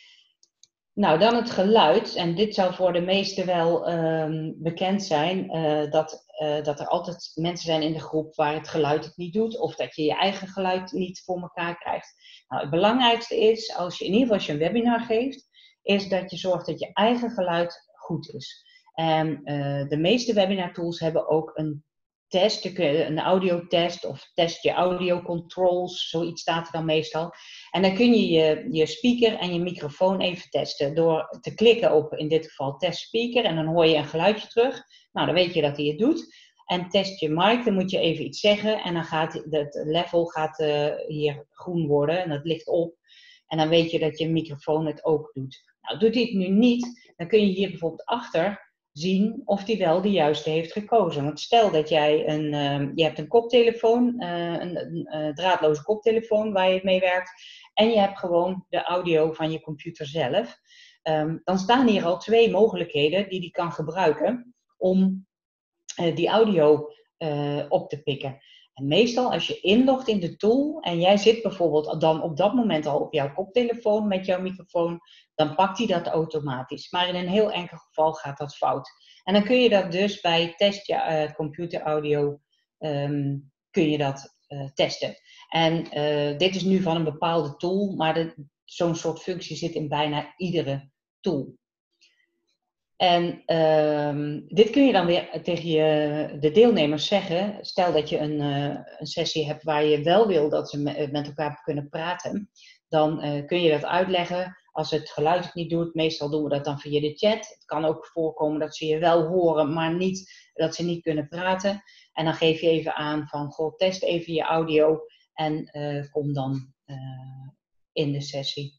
Nou, dan het geluid. En dit zou voor de meesten wel um, bekend zijn. Uh, dat, uh, dat er altijd mensen zijn in de groep waar het geluid het niet doet. Of dat je je eigen geluid niet voor elkaar krijgt. Nou, het belangrijkste is, als je in ieder geval als je een webinar geeft, is dat je zorgt dat je eigen geluid goed is. En uh, de meeste webinar tools hebben ook een test, een audiotest of test je audio controls, zoiets staat er dan meestal. En dan kun je, je je speaker en je microfoon even testen door te klikken op in dit geval test speaker en dan hoor je een geluidje terug. Nou, dan weet je dat hij het doet. En test je mic, dan moet je even iets zeggen en dan gaat het level gaat, uh, hier groen worden en dat ligt op. En dan weet je dat je microfoon het ook doet. Nou, doet hij het nu niet, dan kun je hier bijvoorbeeld achter zien of die wel de juiste heeft gekozen. Want stel dat jij een, uh, je hebt een koptelefoon, uh, een, een, een draadloze koptelefoon waar je mee werkt, en je hebt gewoon de audio van je computer zelf. Um, dan staan hier al twee mogelijkheden die die kan gebruiken om uh, die audio uh, op te pikken. En meestal als je inlogt in de tool en jij zit bijvoorbeeld dan op dat moment al op jouw koptelefoon met jouw microfoon, dan pakt hij dat automatisch. Maar in een heel enkel geval gaat dat fout. En dan kun je dat dus bij test je uh, computer audio um, kun je dat uh, testen. En uh, dit is nu van een bepaalde tool, maar zo'n soort functie zit in bijna iedere tool. En um, dit kun je dan weer tegen je, de deelnemers zeggen. Stel dat je een, uh, een sessie hebt waar je wel wil dat ze me, met elkaar kunnen praten. Dan uh, kun je dat uitleggen. Als het geluid het niet doet, meestal doen we dat dan via de chat. Het kan ook voorkomen dat ze je wel horen, maar niet, dat ze niet kunnen praten. En dan geef je even aan van, goh, test even je audio en uh, kom dan uh, in de sessie.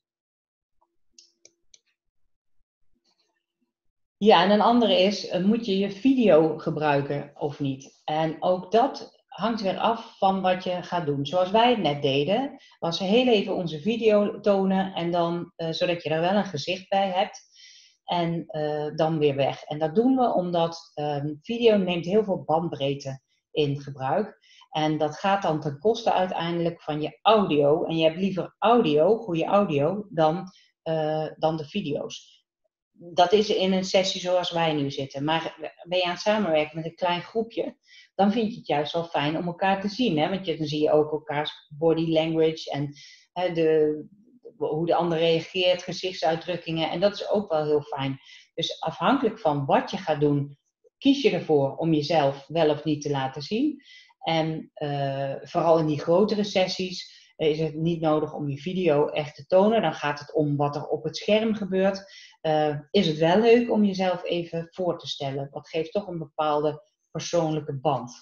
Ja, en een andere is, moet je je video gebruiken of niet? En ook dat hangt weer af van wat je gaat doen. Zoals wij het net deden, was heel even onze video tonen, en dan, uh, zodat je er wel een gezicht bij hebt. En uh, dan weer weg. En dat doen we omdat um, video neemt heel veel bandbreedte in gebruik. En dat gaat dan ten koste uiteindelijk van je audio. En je hebt liever audio, goede audio, dan, uh, dan de video's. dat is in een sessie zoals wij nu zitten. Maar ben je aan het samenwerken met een klein groepje, dan vind je het juist wel fijn om elkaar te zien. Hè? Want je, dan zie je ook elkaars body language en hè, de, hoe de ander reageert, gezichtsuitdrukkingen. En dat is ook wel heel fijn. Dus afhankelijk van wat je gaat doen, kies je ervoor om jezelf wel of niet te laten zien. En uh, vooral in die grotere sessies is het niet nodig om je video echt te tonen. Dan gaat het om wat er op het scherm gebeurt. Uh, is het wel leuk om jezelf even voor te stellen. Dat geeft toch een bepaalde persoonlijke band.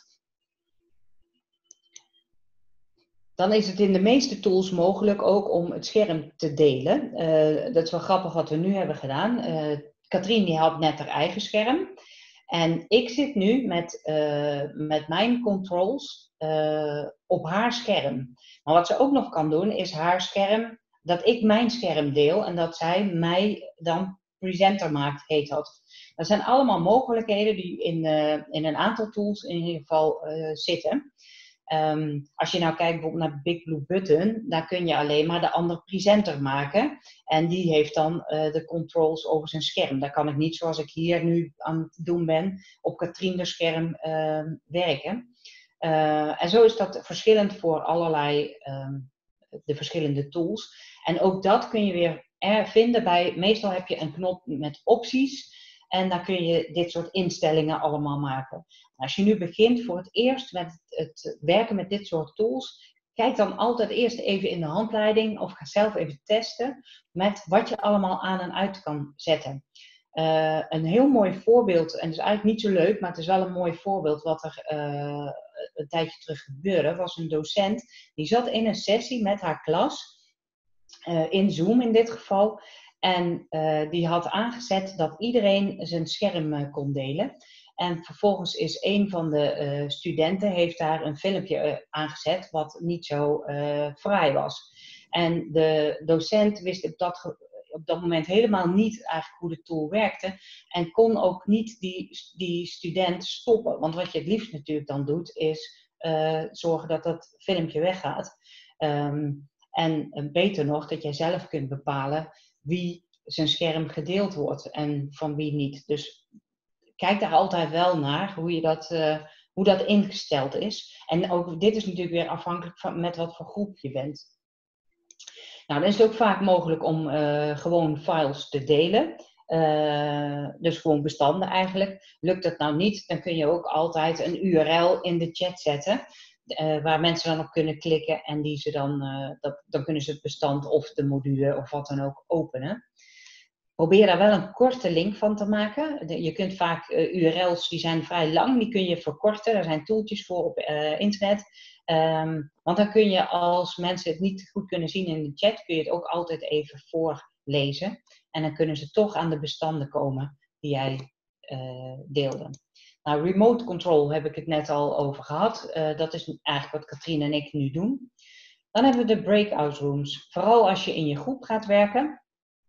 Dan is het in de meeste tools mogelijk ook om het scherm te delen. Uh, dat is wel grappig wat we nu hebben gedaan. Uh, Katrien die had net haar eigen scherm. En ik zit nu met, uh, met mijn controls uh, op haar scherm. Maar wat ze ook nog kan doen is haar scherm, dat ik mijn scherm deel en dat zij mij dan presenter maakt, heet dat. Dat zijn allemaal mogelijkheden die in, uh, in een aantal tools in ieder geval uh, zitten. Um, als je nou kijkt bijvoorbeeld naar Big Blue Button, daar kun je alleen maar de ander presenter maken. En die heeft dan uh, de controls over zijn scherm. Daar kan ik niet, zoals ik hier nu aan het doen ben, op Katrien's scherm uh, werken. Uh, en zo is dat verschillend voor allerlei um, de verschillende tools. En ook dat kun je weer er vinden bij, meestal heb je een knop met opties. En dan kun je dit soort instellingen allemaal maken. Als je nu begint voor het eerst met het werken met dit soort tools, kijk dan altijd eerst even in de handleiding of ga zelf even testen met wat je allemaal aan en uit kan zetten. Uh, een heel mooi voorbeeld, en het is eigenlijk niet zo leuk, maar het is wel een mooi voorbeeld wat er uh, een tijdje terug gebeurde, was een docent die zat in een sessie met haar klas, uh, in Zoom in dit geval, en uh, die had aangezet dat iedereen zijn scherm uh, kon delen. En vervolgens is een van de uh, studenten heeft daar een filmpje uh, aangezet wat niet zo uh, fraai was. En de docent wist op dat, op dat moment helemaal niet eigenlijk hoe de tool werkte. En kon ook niet die, die student stoppen. Want wat je het liefst natuurlijk dan doet is uh, zorgen dat dat filmpje weggaat. Um, en uh, beter nog dat jij zelf kunt bepalen wie zijn scherm gedeeld wordt en van wie niet. Dus kijk daar altijd wel naar hoe, je dat, uh, hoe dat ingesteld is. En ook dit is natuurlijk weer afhankelijk van met wat voor groep je bent. Nou, dan is het ook vaak mogelijk om uh, gewoon files te delen. Uh, dus gewoon bestanden eigenlijk. Lukt dat nou niet, dan kun je ook altijd een U R L in de chat zetten. Uh, waar mensen dan op kunnen klikken en die ze dan, uh, dat, dan kunnen ze het bestand of de module of wat dan ook openen. Probeer daar wel een korte link van te maken. Je kunt vaak uh, U R L's, die zijn vrij lang, die kun je verkorten. Er zijn tooltjes voor op uh, internet. Um, want dan kun je, als mensen het niet goed kunnen zien in de chat, kun je het ook altijd even voorlezen. En dan kunnen ze toch aan de bestanden komen die jij uh, deelde. Nou, remote control heb ik het net al over gehad. Uh, dat is eigenlijk wat Katrien en ik nu doen. Dan hebben we de breakout rooms. Vooral als je in je groep gaat werken.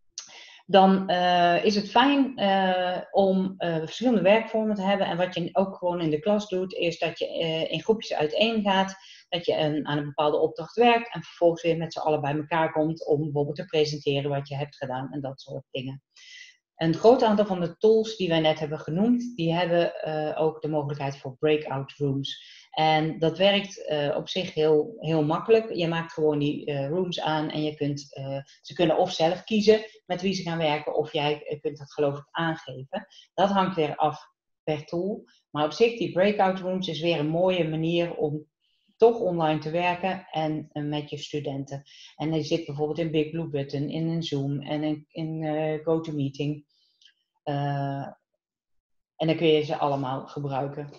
Dan uh, is het fijn uh, om uh, verschillende werkvormen te hebben. En wat je ook gewoon in de klas doet, is dat je uh, in groepjes uiteen gaat. Dat je een, aan een bepaalde opdracht werkt en vervolgens weer met z'n allen bij elkaar komt om bijvoorbeeld te presenteren wat je hebt gedaan en dat soort dingen. Een groot aantal van de tools die wij net hebben genoemd, die hebben uh, ook de mogelijkheid voor breakout rooms. En dat werkt uh, op zich heel, heel makkelijk. Je maakt gewoon die uh, rooms aan en je kunt, uh, ze kunnen of zelf kiezen met wie ze gaan werken, of jij kunt dat geloof ik aangeven. Dat hangt weer af per tool. Maar op zich, die breakout rooms is weer een mooie manier om toch online te werken en uh, met je studenten. En die zit bijvoorbeeld in Big Blue Button, in een Zoom en in, in uh, GoToMeeting. Uh, en dan kun je ze allemaal gebruiken.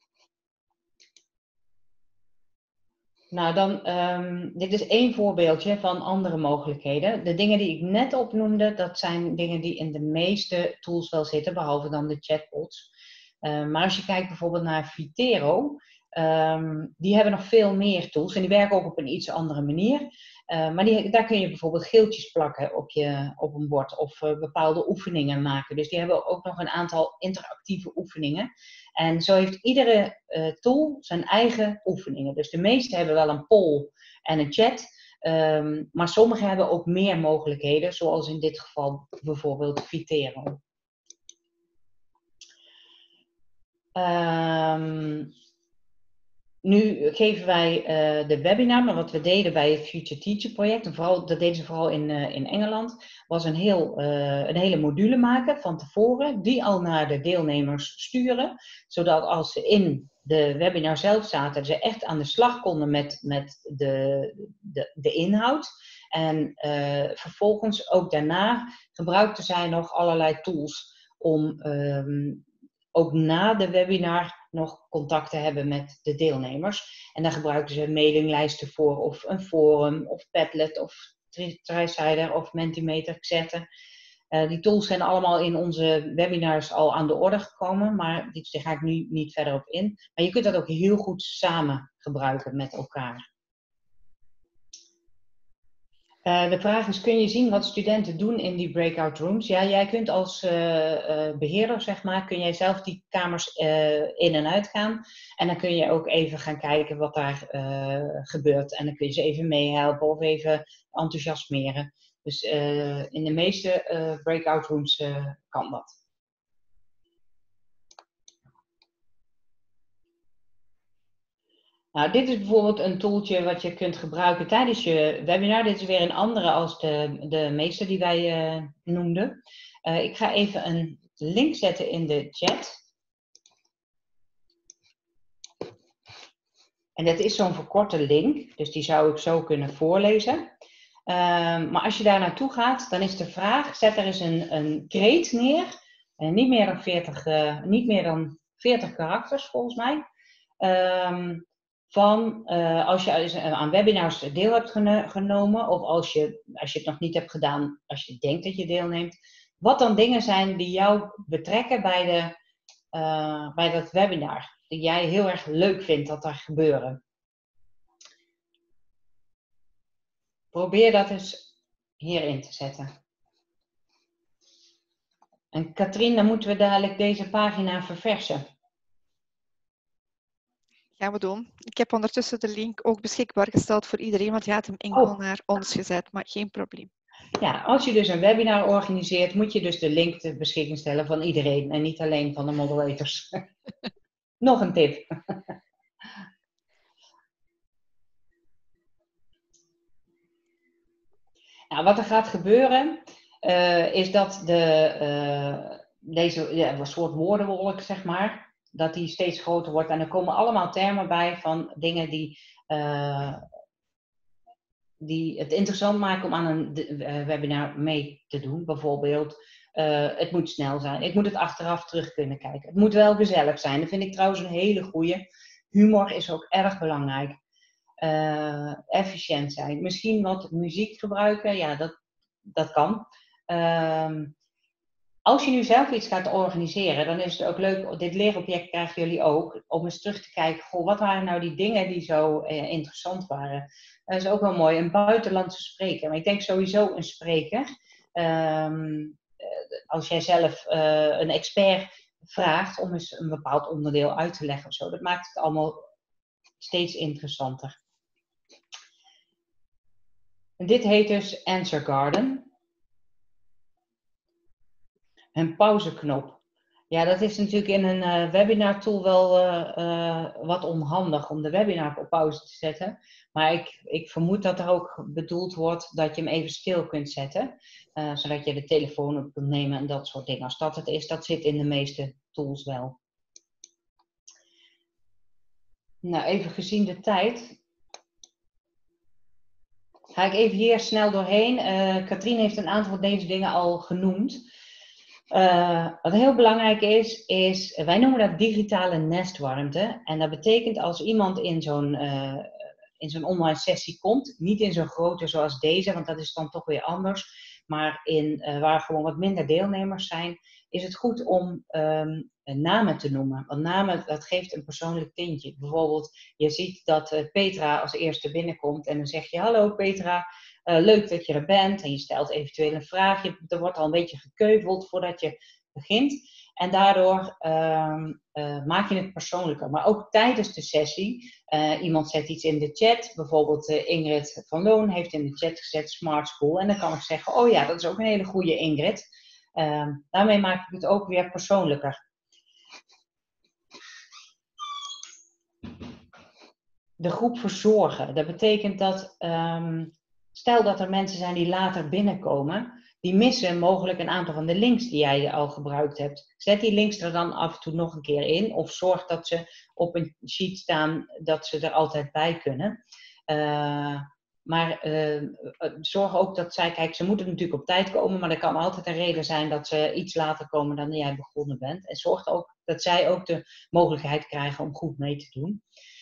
Nou, dan, um, dit is één voorbeeldje van andere mogelijkheden. De dingen die ik net opnoemde, dat zijn dingen die in de meeste tools wel zitten, behalve dan de chatbots. Uh, maar als je kijkt bijvoorbeeld naar Vitero, um, die hebben nog veel meer tools en die werken ook op een iets andere manier. Uh, maar die, daar kun je bijvoorbeeld geeltjes plakken op, je, op een bord of uh, bepaalde oefeningen maken. Dus die hebben ook nog een aantal interactieve oefeningen. En zo heeft iedere uh, tool zijn eigen oefeningen. Dus de meeste hebben wel een poll en een chat. Um, maar sommige hebben ook meer mogelijkheden, zoals in dit geval bijvoorbeeld Vitero. Um, nu geven wij uh, de webinar, maar wat we deden bij het Future Teacher project, en vooral, dat deden ze vooral in, uh, in Engeland, was een, heel, uh, een hele module maken van tevoren, die al naar de deelnemers sturen, zodat als ze in de webinar zelf zaten, ze echt aan de slag konden met, met de, de, de inhoud. En uh, vervolgens ook daarna gebruikten zij nog allerlei tools om um, ook na de webinar nog contact te hebben met de deelnemers. En daar gebruikten ze mailinglijsten voor, of een forum, of Padlet, of Tricider, of Mentimeter, Xerte. Uh, die tools zijn allemaal in onze webinars al aan de orde gekomen, maar daar ga ik nu niet verder op in. Maar je kunt dat ook heel goed samen gebruiken met elkaar. Uh, de vraag is, kun je zien wat studenten doen in die breakout rooms? Ja, jij kunt als uh, uh, beheerder, zeg maar, kun jij zelf die kamers uh, in en uit gaan. En dan kun je ook even gaan kijken wat daar uh, gebeurt. En dan kun je ze even meehelpen of even enthousiasmeren. Dus uh, in de meeste uh, breakout rooms uh, kan dat. Nou, dit is bijvoorbeeld een tooltje wat je kunt gebruiken tijdens je webinar. Dit is weer een andere als de, de meeste die wij uh, noemden. Uh, ik ga even een link zetten in de chat. En dat is zo'n verkorte link, dus die zou ik zo kunnen voorlezen. Uh, maar als je daar naartoe gaat, dan is de vraag, zet er eens een, een kreet neer. Uh, niet meer dan veertig, uh, niet meer dan veertig karakters volgens mij. Um, Van uh, als je aan webinars deel hebt geno genomen, of als je, als je het nog niet hebt gedaan, als je denkt dat je deelneemt, wat dan dingen zijn die jou betrekken bij, de, uh, bij dat webinar, die jij heel erg leuk vindt dat er gebeuren. Probeer dat eens hierin te zetten. En Katrien, dan moeten we dadelijk deze pagina verversen. Gaan we doen. Ik heb ondertussen de link ook beschikbaar gesteld voor iedereen, want je had hem enkel oh. naar ons gezet, maar geen probleem. Ja, als je dus een webinar organiseert, moet je dus de link ter beschikking stellen van iedereen en niet alleen van de moderators. Nog een tip. Nou, wat er gaat gebeuren, uh, is dat de, uh, deze ja, een soort woordenwolk, zeg maar, dat die steeds groter wordt. En er komen allemaal termen bij van dingen die, uh, die het interessant maken om aan een uh, webinar mee te doen. Bijvoorbeeld, uh, het moet snel zijn. Ik moet het achteraf terug kunnen kijken. Het moet wel gezellig zijn. Dat vind ik trouwens een hele goeie. Humor is ook erg belangrijk. Uh, efficiënt zijn. Misschien wat muziek gebruiken. Ja, dat, dat kan. Uh, Als je nu zelf iets gaat organiseren, dan is het ook leuk, dit leerobject krijgen jullie ook, om eens terug te kijken, goh, wat waren nou die dingen die zo eh, interessant waren. Dat is ook wel mooi, een buitenlandse spreker. Maar ik denk sowieso een spreker. Um, als jij zelf uh, een expert vraagt om eens een bepaald onderdeel uit te leggen of zo, dat maakt het allemaal steeds interessanter. En dit heet dus Answer Garden. Een pauzeknop. Ja, dat is natuurlijk in een uh, webinar tool wel uh, uh, wat onhandig om de webinar op pauze te zetten. Maar ik, ik vermoed dat er ook bedoeld wordt dat je hem even stil kunt zetten. Uh, zodat je de telefoon op kunt nemen en dat soort dingen. Als dat het is, dat zit in de meeste tools wel. Nou, even gezien de tijd. Ga ik even hier snel doorheen. Uh, Katrien heeft een aantal van deze dingen al genoemd. Uh, wat heel belangrijk is, is, wij noemen dat digitale nestwarmte. En dat betekent als iemand in zo'n uh, in zo'n online sessie komt, niet in zo'n grote zoals deze, want dat is dan toch weer anders, maar in, uh, waar gewoon wat minder deelnemers zijn, is het goed om um, namen te noemen. Want namen, dat geeft een persoonlijk tintje. Bijvoorbeeld, je ziet dat uh, Petra als eerste binnenkomt en dan zeg je, hallo Petra, Uh, leuk dat je er bent en je stelt eventueel een vraag. Je, er wordt al een beetje gekeuveld voordat je begint. En daardoor uh, uh, maak je het persoonlijker. Maar ook tijdens de sessie, uh, iemand zet iets in de chat. Bijvoorbeeld uh, Ingrid van Loon heeft in de chat gezet Smart School. En dan kan ik zeggen, oh ja, dat is ook een hele goede Ingrid. Uh, daarmee maak ik het ook weer persoonlijker. De groep verzorgen. Dat betekent dat, um, stel dat er mensen zijn die later binnenkomen, die missen mogelijk een aantal van de links die jij al gebruikt hebt. Zet die links er dan af en toe nog een keer in, of zorg dat ze op een sheet staan, dat ze er altijd bij kunnen. Uh, maar uh, zorg ook dat zij, kijk, ze moeten natuurlijk op tijd komen, maar er kan altijd een reden zijn dat ze iets later komen dan jij begonnen bent. En zorg ook dat zij ook de mogelijkheid krijgen om goed mee te doen.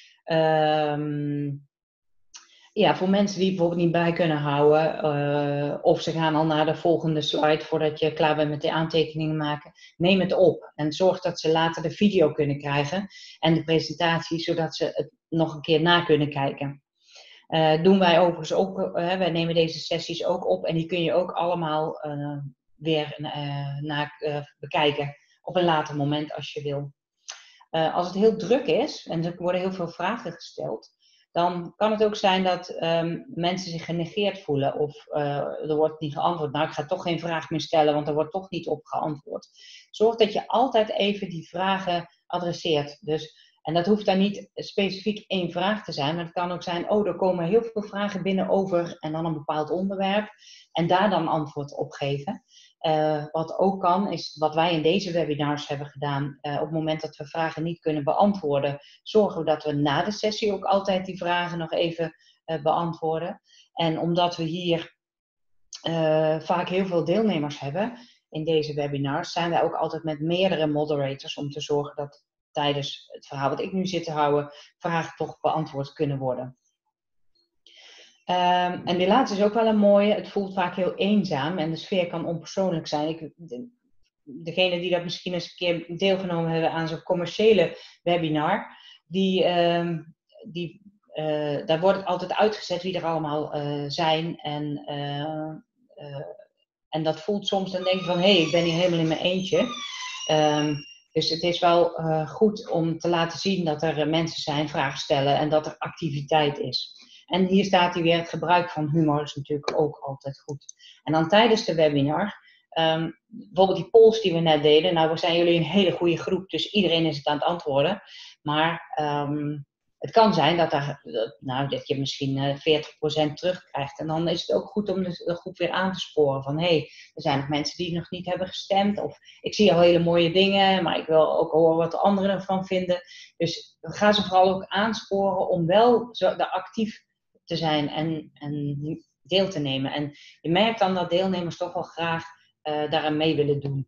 Um, ja, voor mensen die bijvoorbeeld niet bij kunnen houden, uh, of ze gaan al naar de volgende slide voordat je klaar bent met de aantekeningen maken, neem het op en zorg dat ze later de video kunnen krijgen en de presentatie, zodat ze het nog een keer na kunnen kijken. Uh, doen wij overigens ook, uh, wij nemen deze sessies ook op en die kun je ook allemaal uh, weer uh, na, uh, bekijken op een later moment als je wil. Uh, als het heel druk is en er worden heel veel vragen gesteld, dan kan het ook zijn dat um, mensen zich genegeerd voelen of uh, er wordt niet geantwoord. Nou, ik ga toch geen vraag meer stellen, want er wordt toch niet op geantwoord. Zorg dat je altijd even die vragen adresseert. Dus, en dat hoeft dan niet specifiek één vraag te zijn, maar het kan ook zijn, oh, er komen heel veel vragen binnen over en dan een bepaald onderwerp en daar dan antwoord op geven. Uh, wat ook kan, is wat wij in deze webinars hebben gedaan. Uh, op het moment dat we vragen niet kunnen beantwoorden, zorgen we dat we na de sessie ook altijd die vragen nog even uh, beantwoorden. En omdat we hier uh, vaak heel veel deelnemers hebben in deze webinars, zijn wij ook altijd met meerdere moderators om te zorgen dat tijdens het verhaal wat ik nu zit te houden, vragen toch beantwoord kunnen worden. Um, en die laatste is ook wel een mooie. Het voelt vaak heel eenzaam en de sfeer kan onpersoonlijk zijn. Ik, de, degene die dat misschien eens een keer deelgenomen hebben aan zo'n commerciële webinar, die, um, die, uh, daar wordt altijd uitgezet wie er allemaal uh, zijn. En, uh, uh, en dat voelt soms, dan denk je van, hé, hey, ik ben hier helemaal in mijn eentje. Um, dus het is wel uh, goed om te laten zien dat er uh, mensen zijn, vragen stellen en dat er activiteit is. En hier staat hij weer, het gebruik van humor is natuurlijk ook altijd goed. En dan tijdens de webinar, um, bijvoorbeeld die polls die we net deden. Nou, we zijn jullie een hele goede groep, dus iedereen is het aan het antwoorden. Maar um, het kan zijn dat, daar, nou, dat je misschien uh, veertig procent terugkrijgt. En dan is het ook goed om de, de groep weer aan te sporen. Van, hé, hey, er zijn nog mensen die nog niet hebben gestemd. Of ik zie al hele mooie dingen, maar ik wil ook horen wat de anderen ervan vinden. Dus ga ze vooral ook aansporen om wel zo, de actief te zijn en, en deel te nemen. En je merkt dan dat deelnemers toch wel graag uh, daaraan mee willen doen.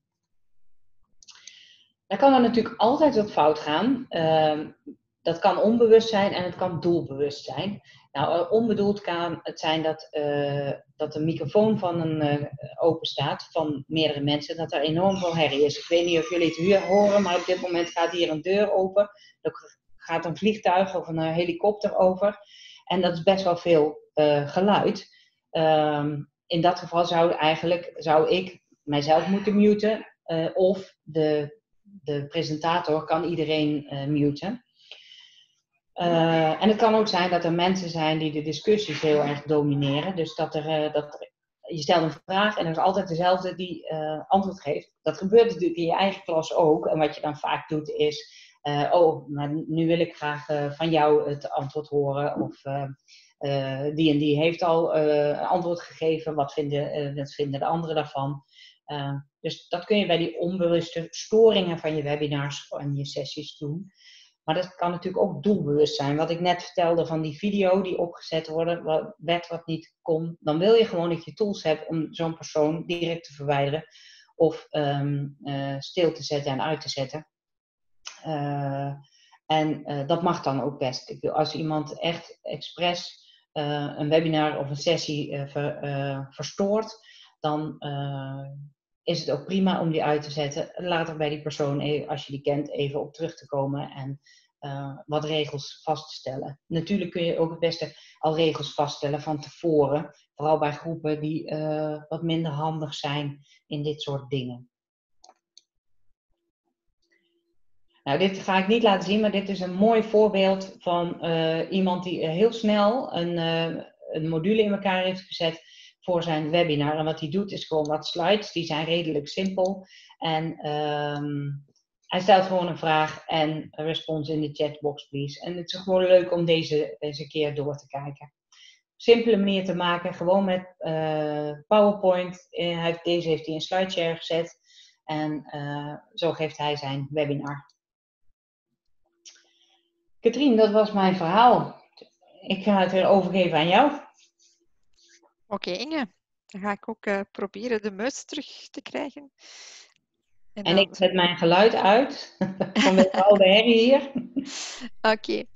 Dan kan er natuurlijk altijd wat fout gaan. Uh, dat kan onbewust zijn en het kan doelbewust zijn. Nou, onbedoeld kan het zijn dat, uh, dat de microfoon van een uh, open staat van meerdere mensen, dat er enorm veel herrie is. Ik weet niet of jullie het hier horen, maar op dit moment gaat hier een deur open. Er gaat een vliegtuig of een uh, helikopter over. En dat is best wel veel uh, geluid. Um, in dat geval zou, eigenlijk, zou ik mijzelf moeten muten. Uh, of de, de presentator kan iedereen uh, muten. Uh, en het kan ook zijn dat er mensen zijn die de discussies heel erg domineren. Dus dat er, uh, dat er, je stelt een vraag en er is altijd dezelfde die uh, antwoord geeft. Dat gebeurt natuurlijk in je eigen klas ook. En wat je dan vaak doet is, uh, oh, maar nu wil ik graag uh, van jou het antwoord horen. Of uh, uh, die en die heeft al uh, een antwoord gegeven. Wat vinden, uh, wat vinden de anderen daarvan? Uh, dus dat kun je bij die onbewuste storingen van je webinars en je sessies doen. Maar dat kan natuurlijk ook doelbewust zijn. Wat ik net vertelde van die video die opgezet wordt, wat, werd wat niet kon. Dan wil je gewoon dat je tools hebt om zo'n persoon direct te verwijderen. Of um, uh, stil te zetten en uit te zetten. Uh, en uh, dat mag dan ook best. Ik wil, als iemand echt expres uh, een webinar of een sessie uh, ver, uh, verstoort, dan uh, is het ook prima om die uit te zetten. Later bij die persoon, als je die kent, even op terug te komen en uh, wat regels vast te stellen. Natuurlijk kun je ook het beste al regels vaststellen van tevoren. Vooral bij groepen die uh, wat minder handig zijn in dit soort dingen. Nou, dit ga ik niet laten zien, maar dit is een mooi voorbeeld van uh, iemand die heel snel een, uh, een module in elkaar heeft gezet voor zijn webinar. En wat hij doet is gewoon wat slides, die zijn redelijk simpel. En um, hij stelt gewoon een vraag en een respons in de chatbox, please. En het is gewoon leuk om deze, deze keer door te kijken. Simpele manier te maken, gewoon met uh, PowerPoint. Uh, hij heeft, deze heeft hij in SlideShare gezet. En uh, zo geeft hij zijn webinar. Katrien, dat was mijn verhaal. Ik ga het weer overgeven aan jou. Oké, okay, Inge. Dan ga ik ook uh, proberen de muis terug te krijgen. En, en dan... ik zet mijn geluid uit. Vanwege al de herrie hier. Oké. Okay.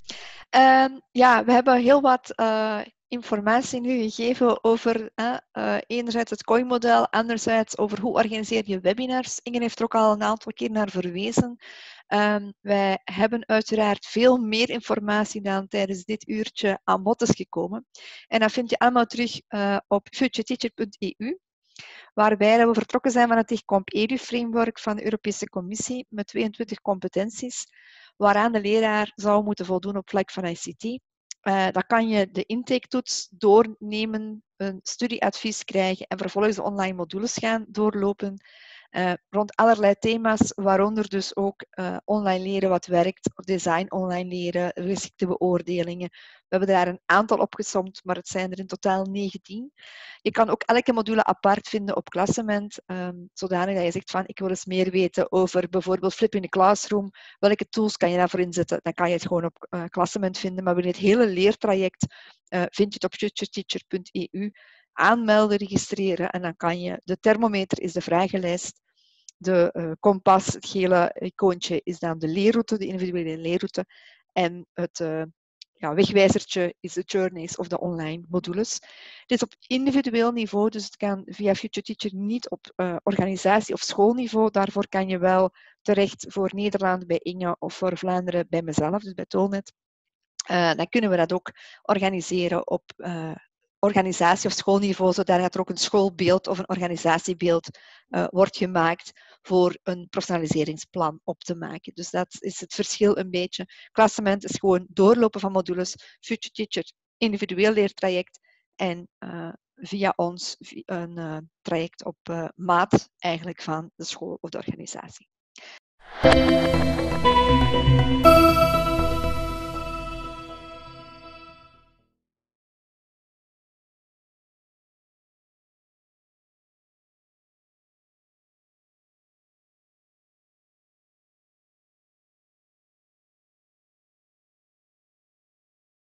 Um, ja, we hebben heel wat uh, informatie nu gegeven over uh, uh, enerzijds het kooi-model, anderzijds over hoe organiseer je webinars. Inge heeft er ook al een aantal keer naar verwezen. Um, wij hebben uiteraard veel meer informatie dan tijdens dit uurtje aan bod is gekomen. En dat vind je allemaal terug uh, op futureteacher punt e u. Waarbij we vertrokken zijn van het TechComp Edu-framework van de Europese Commissie met tweeëntwintig competenties, waaraan de leraar zou moeten voldoen op vlak van I C T. Uh, dan kan je de intake-toets doornemen, een studieadvies krijgen en vervolgens de online modules gaan doorlopen uh, rond allerlei thema's, waaronder dus ook uh, online leren wat werkt, design online leren, geschikte beoordelingen. We hebben daar een aantal opgesomd, maar het zijn er in totaal negentien. Je kan ook elke module apart vinden op Klassement, um, zodanig dat je zegt van ik wil eens meer weten over bijvoorbeeld Flip in the Classroom. Welke tools kan je daarvoor inzetten? Dan kan je het gewoon op uh, Klassement vinden, maar binnen het hele leertraject uh, vind je het op futureteacher punt e u. Aanmelden, registreren en dan kan je, de thermometer is de vragenlijst, de uh, kompas, het gele icoontje is dan de leerroute, de individuele leerroute en het uh, ja, wegwijzertje is de journeys of de online modules. Het is op individueel niveau, dus het kan via FutureTeacher niet op uh, organisatie- of schoolniveau. Daarvoor kan je wel terecht voor Nederland bij Inge of voor Vlaanderen bij mezelf, dus bij Tolnet. Uh, dan kunnen we dat ook organiseren op uh, organisatie- of schoolniveau, zodat er ook een schoolbeeld of een organisatiebeeld uh, wordt gemaakt voor een professionaliseringsplan op te maken. Dus dat is het verschil een beetje. Klassement is gewoon doorlopen van modules, FutureTeacher individueel leertraject en uh, via ons een uh, traject op uh, maat eigenlijk van de school of de organisatie.